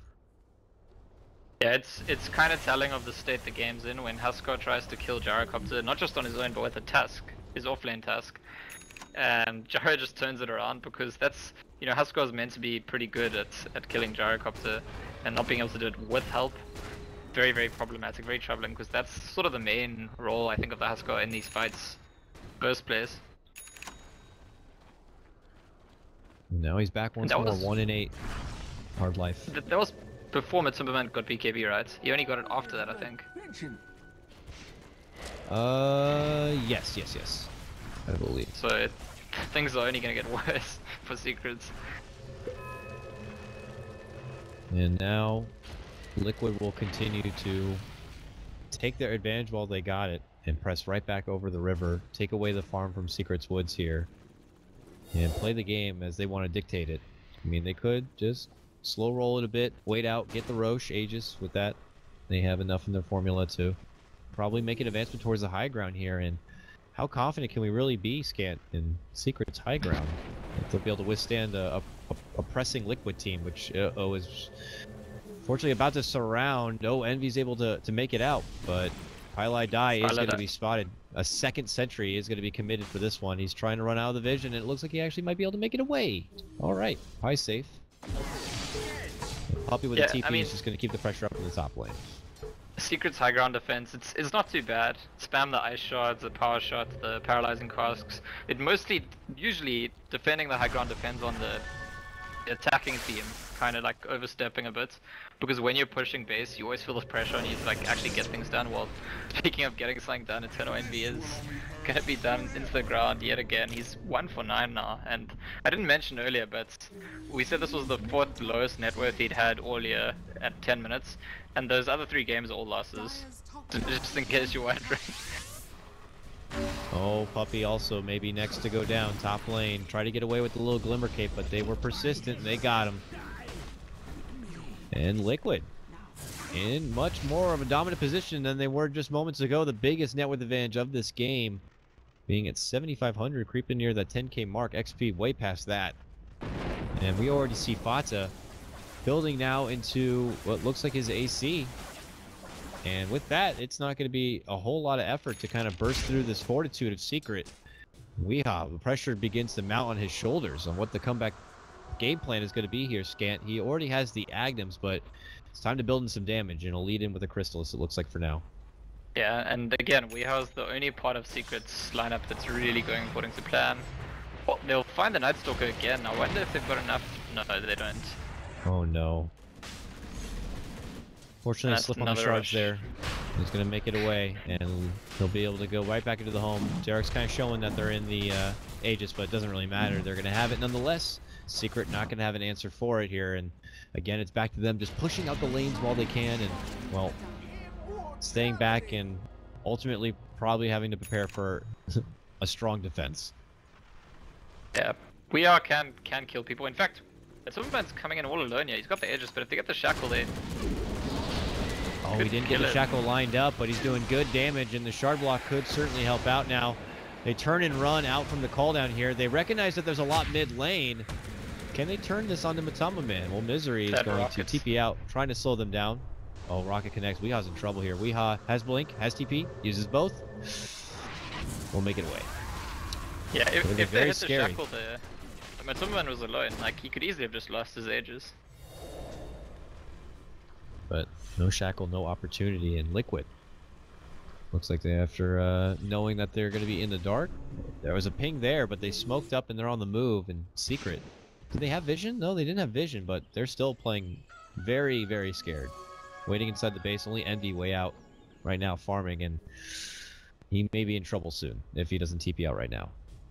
Yeah, it's it's kind of telling of the state the game's in when Huskar tries to kill Gyrocopter, not just on his own, but with a Tusk, his offlane Tusk. And Gyro just turns it around because that's, you know, Huskar is meant to be pretty good at, at killing Gyrocopter, and not being able to do it with help. Very, very problematic, very troubling, because that's sort of the main role, I think, of the Huskar in these fights. First place. Now he's back once That more, was- one in eight. Hard life. Th that was before Matimberman got B K B, right? He only got it after that, I think. Uh, yes, yes, yes. I believe. So it, things are only gonna get worse for Secrets. And now, Liquid will continue to take their advantage while they got it and press right back over the river, take away the farm from Secret's Woods here, and play the game as they want to dictate it. I mean, they could just slow roll it a bit, wait out, get the Roche, Aegis with that. They have enough in their formula to probably make an advancement towards the high ground here. And how confident can we really be, Scant, in Secret's high ground? If they'll be able to withstand a, a, a pressing Liquid team, which uh, oh is fortunately about to surround. No, Envy's able to, to make it out, but Pieliedie is going to be spotted. A second sentry is going to be committed for this one. He's trying to run out of the vision, and it looks like he actually might be able to make it away. All right, Pie safe. Puppey with Yeah, the T P I mean- is just going to keep the pressure up in the top lane. Secret's high ground defense, it's it's not too bad. Spam the ice shards, the power shots, the paralyzing casks. It mostly, usually, defending the high ground depends on the attacking team, kind of like overstepping a bit. Because when you're pushing base, you always feel the pressure on you to like actually get things done. Well, speaking of getting something done, Eternal Envy is gonna be done into the ground yet again. He's one for nine now, and I didn't mention earlier, but we said this was the fourth lowest net worth he'd had all year at ten minutes, and those other three games are all losses. Just in case you're wondering. Oh, Puppey also maybe next to go down, top lane. Try to get away with the little Glimmer Cape, but they were persistent and they got him. And Liquid in much more of a dominant position than they were just moments ago. The biggest net worth advantage of this game being at seventy-five hundred, creeping near that ten K mark. X P way past that. And we already see Fata building now into what looks like his A C. And with that, it's not going to be a whole lot of effort to kind of burst through this fortitude of Secret. Weehaw, the pressure begins to mount on his shoulders on what the comeback game plan is going to be here, Scant. He already has the Agdams, but it's time to build in some damage, and he'll lead in with a Crystallis, it looks like, for now. Yeah, and again, Weehaw's the only part of Secret's lineup that's really going according to plan. Well, they'll find the Nightstalker again. I wonder if they've got enough. No, they don't. Oh no. Fortunately, That's slip on the another shards rush. there. He's gonna make it away, and he'll be able to go right back into the home. Derek's kind of showing that they're in the uh, Aegis, but it doesn't really matter. They're gonna have it nonetheless. Secret not gonna have an answer for it here, and again, it's back to them just pushing out the lanes while they can, and well, staying back and ultimately probably having to prepare for a strong defense. Yeah, we are can can kill people. In fact, Superman's coming in all alone here. He's got the Aegis, but if they get the Shackle, they. Oh, he didn't get the Shackle lined up, but he's doing good damage, and the Shard Block could certainly help out now. They turn and run out from the call down here. They recognize that there's a lot mid lane. Can they turn this onto Matama Man? Well, Misery is That going rockets. to T P out, trying to slow them down. Oh, Rocket connects. Weeha's in trouble here. Weeha has Blink, has T P, uses both. We'll make it away. Yeah, if, It'll be if they very hit the scary. Shackle there, Matama Man was alone. Like, he could easily have just lost his Aegis. But no Shackle, no opportunity, and Liquid. Looks like they, after uh, knowing that they're going to be in the dark, there was a ping there, but they smoked up and they're on the move in Secret. Did they have vision? No, they didn't have vision, but they're still playing very, very scared. Waiting inside the base, only Envy way out right now farming, and he may be in trouble soon if he doesn't T P out right now.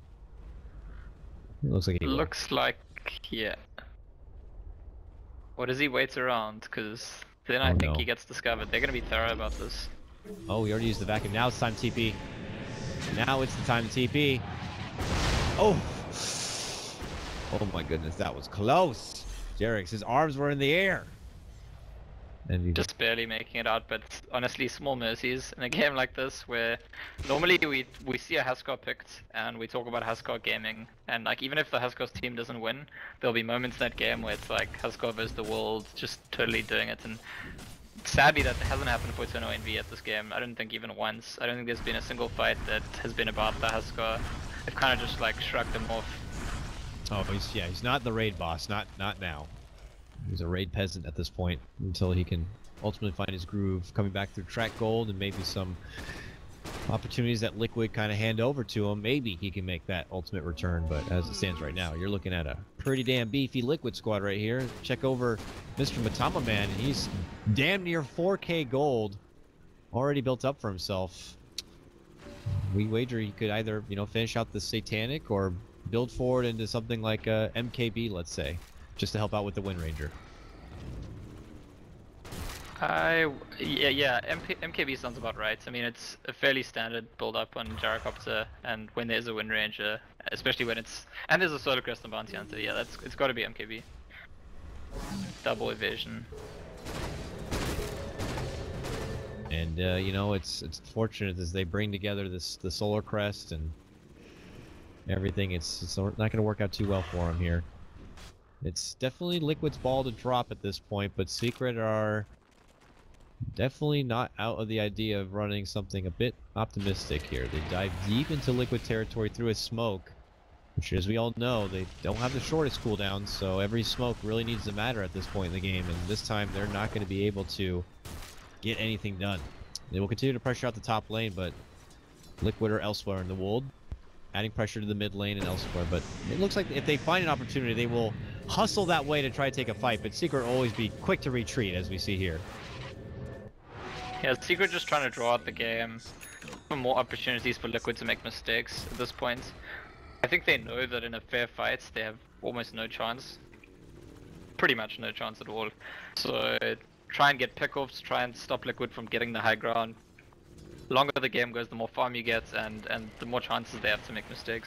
It looks like he will. Looks like, yeah. What does he wait around? Because then I Oh, think no. he gets discovered. They're gonna be thorough about this. Oh, we already used the vacuum. Now it's time to T P. Now it's the time to T P. Oh! Oh my goodness, that was close! Jerix, his arms were in the air! And he Just barely making it out, but honestly, small mercies in a game like this, where normally we we see a Haskar picked and we talk about Haskar gaming, and like even if the Haskar's team doesn't win, there'll be moments in that game where it's like Haskar versus the world, just totally doing it. And sadly, that hasn't happened for Eternal Envy at this game. I don't think even once. I don't think there's been a single fight that has been about the Haskar. They've kind of just like shrugged them off. Oh, he's, yeah, he's not the raid boss, not not now. He's a raid peasant at this point until he can ultimately find his groove, coming back through track gold and maybe some opportunities that Liquid kind of hand over to him. Maybe he can make that ultimate return, but as it stands right now, you're looking at a pretty damn beefy Liquid squad right here. Check over Mister Matama Man, and he's damn near four K gold already built up for himself. We wager he could either, you know, finish out the Satanic or build forward into something like a M K B, let's say, just to help out with the Wind Ranger. I yeah yeah M P, M K B sounds about right. I mean, it's a fairly standard build up on Gyrocopter, and when there's a Wind Ranger, especially when it's and there's a Solar Crest and Bounty Hunter, yeah, that's it's got to be M K B. Double evasion. And uh, you know, it's it's fortunate as they bring together this the Solar Crest and everything. It's, it's not going to work out too well for him here. It's definitely Liquid's ball to drop at this point, but Secret are definitely not out of the idea of running something a bit optimistic here. They dive deep into Liquid territory through a smoke, which, as we all know, they don't have the shortest cooldown, so every smoke really needs to matter at this point in the game, and this time they're not going to be able to get anything done. They will continue to pressure out the top lane, but Liquid are elsewhere in the world, adding pressure to the mid lane and elsewhere. But it looks like if they find an opportunity, they will hustle that way to try to take a fight, but Secret will always be quick to retreat, as we see here. Yeah, Secret just trying to draw out the game for more opportunities for Liquid to make mistakes at this point. I think they know that in a fair fight they have almost no chance. Pretty much no chance at all. So try and get pickoffs, try and stop Liquid from getting the high ground. The longer the game goes, the more farm you get, and, and the more chances they have to make mistakes.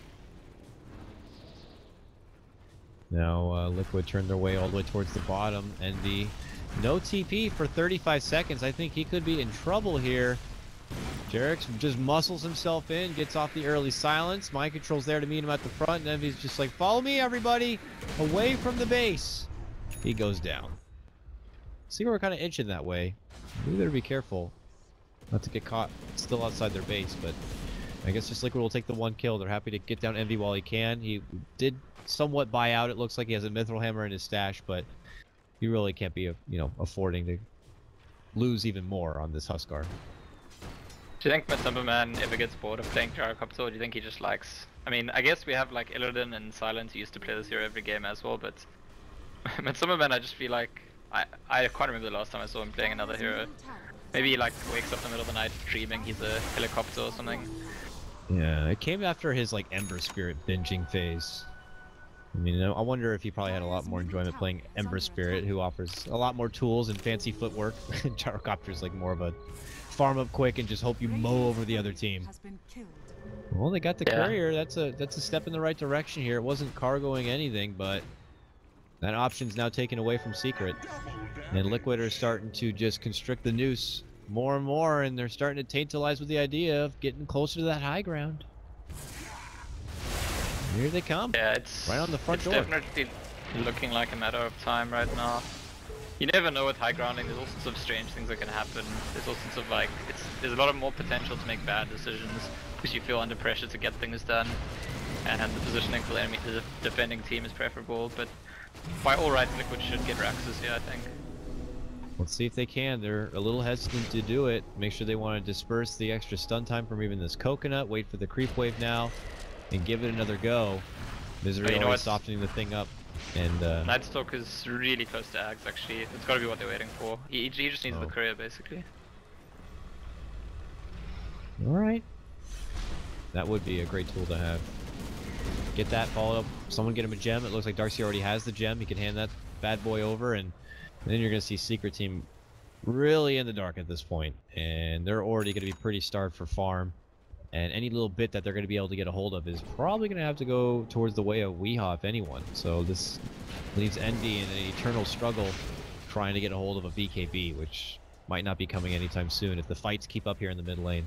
Now uh, Liquid turned their way all the way towards the bottom, and the no T P for thirty-five seconds. I think he could be in trouble here. Jerix just muscles himself in, gets off the early silence. Mind Control's there to meet him at the front, and Envy's just like, follow me, everybody, away from the base. He goes down. See, we're kind of inching that way. We better be careful not to get caught still outside their base, but I guess just Liquid will take the one kill. They're happy to get down Envy while he can. He did somewhat buy out. It looks like he has a Mithril Hammer in his stash, but he really can't be, you know, affording to lose even more on this Huskar. Do you think Matumberman ever gets bored of playing Gyrocopter, or do you think he just likes... I mean, I guess we have like Illidan and Silent who used to play this hero every game as well, but Matumberman, I just feel like... I, I can't remember the last time I saw him playing another hero. Maybe he like wakes up in the middle of the night dreaming he's a helicopter or something. Yeah, it came after his like Ember Spirit binging phase. I mean, I wonder if he probably had a lot more enjoyment playing Ember Spirit, who offers a lot more tools and fancy footwork. Gyrocopter's like more of a farm up quick and just hope you mow over the other team. Well, they got the Yeah. courier. That's a that's a step in the right direction here. It wasn't cargoing anything, but that option's now taken away from Secret. And Liquid are starting to just constrict the noose more and more, and they're starting to tantalize with the idea of getting closer to that high ground. Here they come. Yeah, it's Right on the front it's door. definitely looking like a matter of time right now. You never know with high grounding. There's all sorts of strange things that can happen. There's all sorts of like, it's there's a lot of more potential to make bad decisions because you feel under pressure to get things done, and the positioning for the enemy, the defending team is preferable. But by all rights, Liquid should get Raxus here, I think. Let's see if they can. They're a little hesitant to do it. Make sure they want to disperse the extra stun time from even this coconut. Wait for the creep wave now, and give it another go. Misery But you know already what? softening the thing up. And uh, Nightstalk is really close to Ags, actually. It's got to be what they're waiting for. He, he just needs Oh. the courier, basically. all right, that would be a great tool to have. Get that followed up. Someone get him a gem. It looks like Darcy already has the gem. He can hand that bad boy over, and then you're gonna see Secret Team really in the dark at this point, and they're already gonna be pretty starved for farm. And any little bit that they're going to be able to get a hold of is probably going to have to go towards the way of Weehaw, if anyone. So this leaves Envy in an eternal struggle trying to get a hold of a B K B, which might not be coming anytime soon if the fights keep up here in the mid lane.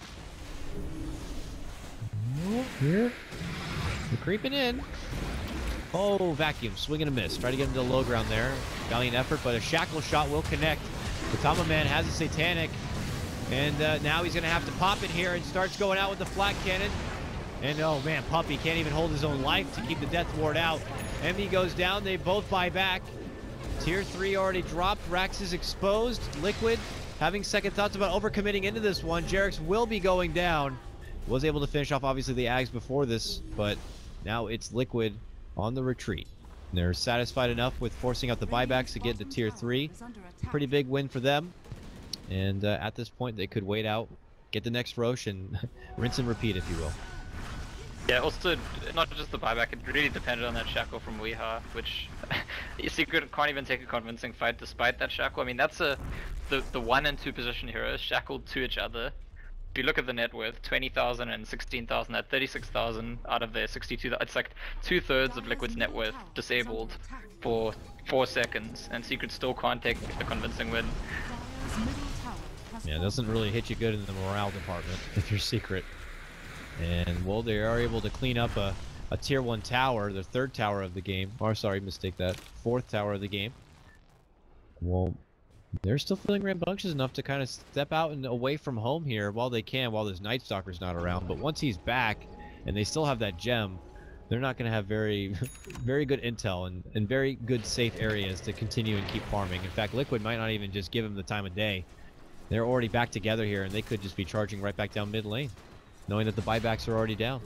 Oh, here. They're creeping in. Oh, Vacuum. Swing and a miss. Try to get into the low ground there. Valiant effort, but a Shackle shot will connect. The Tama Man has a Satanic. And uh, now he's going to have to pop it here and starts going out with the flat cannon. And oh man, Puppy can't even hold his own life to keep the Death Ward out. Envy goes down, they both buy back. Tier three already dropped, Rax is exposed. Liquid having second thoughts about overcommitting into this one. Jerix will be going down. Was able to finish off obviously the Ags before this, but now it's Liquid on the retreat. They're satisfied enough with forcing out the buybacks to get to tier three. Pretty big win for them. And uh, at this point, they could wait out, get the next Roche, and rinse and repeat, if you will. Yeah, also, not just the buyback, it really depended on that Shackle from Weehaw, which Secret can't even take a convincing fight despite that Shackle. I mean, that's a the, the one and two position heroes shackled to each other. If you look at the net worth, twenty thousand and sixteen thousand at thirty-six thousand out of their sixty-two, it's like two-thirds of Liquid's net worth disabled for four seconds, and Secret still can't take a convincing win. Yeah, it doesn't really hit you good in the morale department if you're Secret. And, well, they are able to clean up a, a tier one tower, the third tower of the game. Or, sorry, mistake that. Fourth tower of the game. Well, they're still feeling rambunctious enough to kind of step out and away from home here while they can, while this Night Stalker's not around. But once he's back, and they still have that gem, they're not going to have very very good intel and, and very good safe areas to continue and keep farming. In fact, Liquid might not even just give him the time of day. They're already back together here, and they could just be charging right back down mid lane, knowing that the buybacks are already down.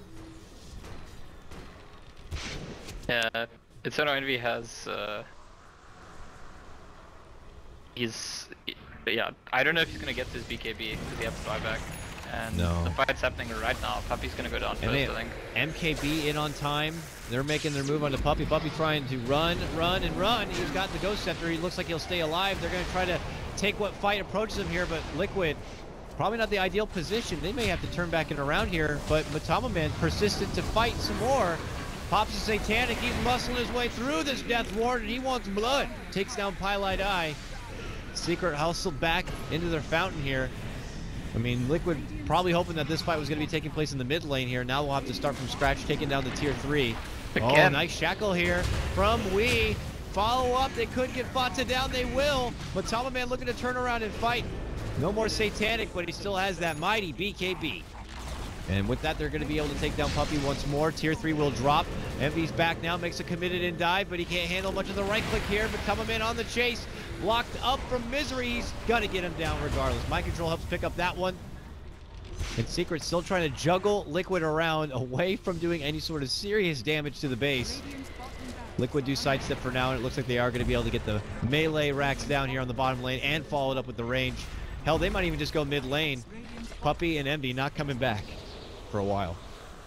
Yeah, Eternal Envy has, uh... He's... Yeah, I don't know if he's gonna get to his B K B, because he has to buyback. And No. the fight's happening right now. Puppy's gonna go down first, And they, I think. M K B in on time. They're making their move on the Puppy. Puppy trying to run, run, and run. He's got the Ghost Scepter. He looks like he'll stay alive. They're going to try to take what fight approaches him here, but Liquid, probably not the ideal position. They may have to turn back and around here, but Matama Man persistent to fight some more. Pops a Satanic. He's muscling his way through this Death Ward, and he wants blood. Takes down Pylite Eye. Secret hustled back into their fountain here. I mean, Liquid probably hoping that this fight was going to be taking place in the mid lane here. Now we'll have to start from scratch, taking down the tier three. Again. Oh, nice Shackle here from Wee. Follow up. They could get Fata down. They will. Matama Man looking to turn around and fight. No more Satanic, but he still has that mighty B K B. And with that, they're going to be able to take down Puppy once more. Tier three will drop. Envy's back now, makes a committed and dive, but he can't handle much of the right click here. Matama Man on the chase. Blocked up from Misery. He's got to get him down regardless. Mind Control helps pick up that one. And Secret still trying to juggle Liquid around away from doing any sort of serious damage to the base. Liquid do sidestep for now, and it looks like they are going to be able to get the melee racks down here on the bottom lane and follow it up with the range. Hell, they might even just go mid lane. Puppey and Envy not coming back for a while.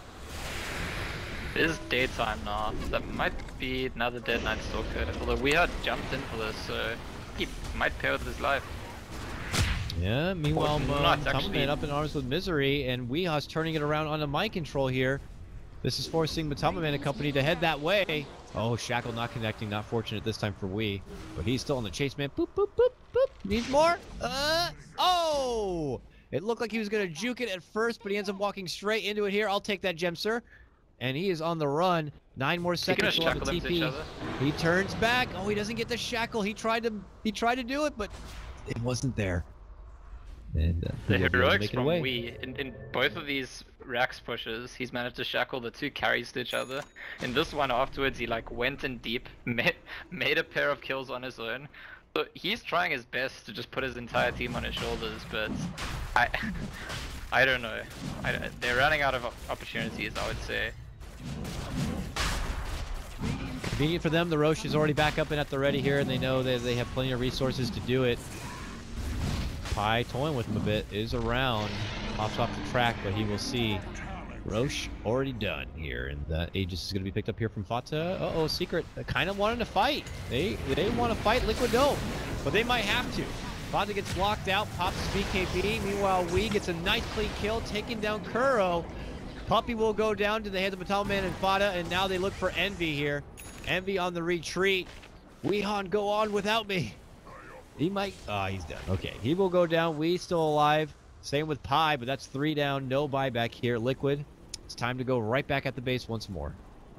It is daytime now. That might be another Dead Knight Stalker. Although we had jumped in for this, so he might pair with his life. Yeah, meanwhile, Or um, not, Tumbleman actually. up in arms with Misery, and Weeha's turning it around on the mind control here. This is forcing Tumbleman and company to head that way. Oh, Shackle not connecting, not fortunate this time for Wee. But he's still on the chase, man. Boop, boop, boop, boop. Needs more. Uh, oh! It looked like he was going to juke it at first, but he ends up walking straight into it here. I'll take that gem, sir. And he is on the run. Nine more seconds to have a T P. He turns back. Oh, he doesn't get the shackle. He tried to he tried to do it, but it wasn't there. And uh, The he was able to heroics make it from away. Wee, in, in both of these Rax pushes, he's managed to shackle the two carries to each other. In this one afterwards, he like went in deep, made, made a pair of kills on his own. So he's trying his best to just put his entire team on his shoulders, but I I don't know. I, they're running out of opportunities, I would say. Convenient for them, the Roche is already back up and at the ready here, and they know that they have plenty of resources to do it. Pi toying with him a bit, is around, pops off the track, but he will see Roche already done here, and that Aegis is going to be picked up here from Fata. Uh-oh, Secret uh, kind of wanting to fight. They they want to fight Liquid Dome, but they might have to. Fata gets blocked out, pops his B K B. Meanwhile, Wee gets a nice clean kill, taking down Kuro. Puppey will go down to the hands of Tumbleman and Fata, and now they look for Envy here. Envy on the retreat. Weehan, go on without me. He might. Ah, oh, he's done. Okay, he will go down. Wee still alive. Same with Pi, but that's three down. No buyback here. Liquid. It's time to go right back at the base once more.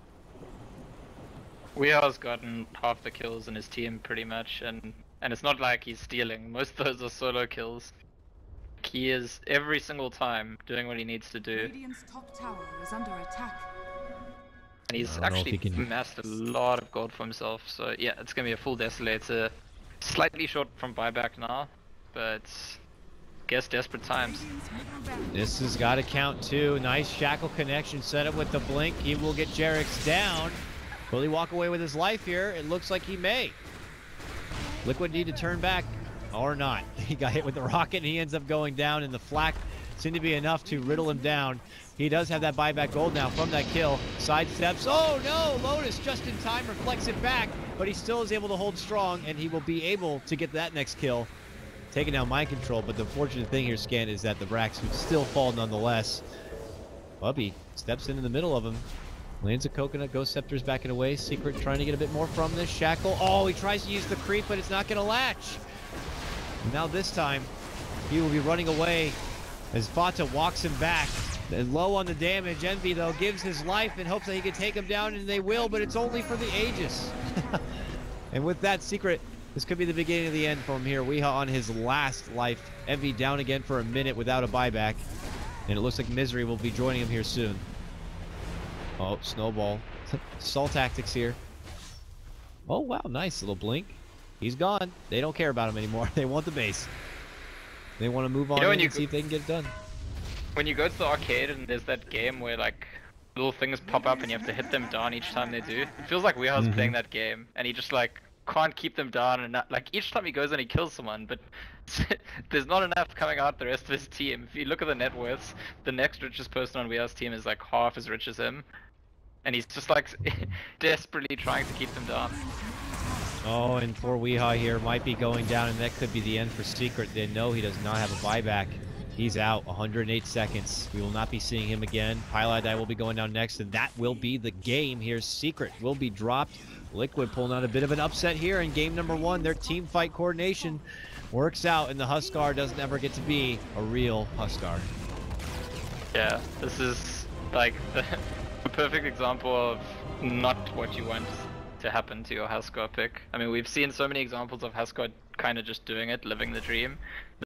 Weeha's gotten half the kills in his team pretty much, and and it's not like he's stealing. Most of those are solo kills. He is every single time doing what he needs to do, Radiant's top tower is under attack. and he's I don't know if actually he can- amassed a lot of gold for himself. So yeah, it's gonna be a full Desolator. Slightly short from buyback now, but guess desperate times. Radiant's middle barracks This has got to count too. Nice shackle connection set up with the blink. He will get Jerix down. Will he walk away with his life here? It looks like he may. Liquid need to turn back or not. He got hit with the rocket and he ends up going down, and the flak seemed to be enough to riddle him down. He does have that buyback gold now from that kill. Sidesteps. Oh no! Lotus just in time reflects it back, but he still is able to hold strong, and he will be able to get that next kill. Taking down mind control, but the fortunate thing here, Scan, is that the Rax would still fall nonetheless. Bubby steps in in the middle of him. Lands a coconut, Ghost Scepter's backing away. Secret trying to get a bit more from this. Shackle. Oh, he tries to use the creep, but it's not going to latch. Now this time, he will be running away as Fata walks him back. And low on the damage. Envy, though, gives his life in hopes that he can take him down, and they will, but it's only for the Aegis. And with that, Secret, this could be the beginning of the end for him here. Weeha on his last life. Envy down again for a minute without a buyback. And it looks like Misery will be joining him here soon. Oh, Snowball. Stall tactics here. Oh, wow. Nice little blink. He's gone. They don't care about him anymore. They want the base. They want to move on You know, when and you see if they can get it done. When you go to the arcade and there's that game where like little things pop up and you have to hit them down each time they do, it feels like Weeha's Mhm. playing that game, and he just like can't keep them down, and not, like each time he goes and he kills someone, but there's not enough coming out the rest of his team. If you look at the net worths, the next richest person on Weeha's team is like half as rich as him, and he's just like desperately trying to keep them down. Oh, and poor Weeha here might be going down, and that could be the end for Secret. They know he does not have a buyback. He's out, one hundred eight seconds. We will not be seeing him again. Pieliedie will be going down next, and that will be the game here. Secret will be dropped. Liquid pulling out a bit of an upset here in game number one. Their team fight coordination works out, and the Huskar doesn't ever get to be a real Huskar. Yeah, this is like the, the perfect example of not what you want to happen to your Huskar pick. I mean, we've seen so many examples of Huskar kind of just doing it, living the dream.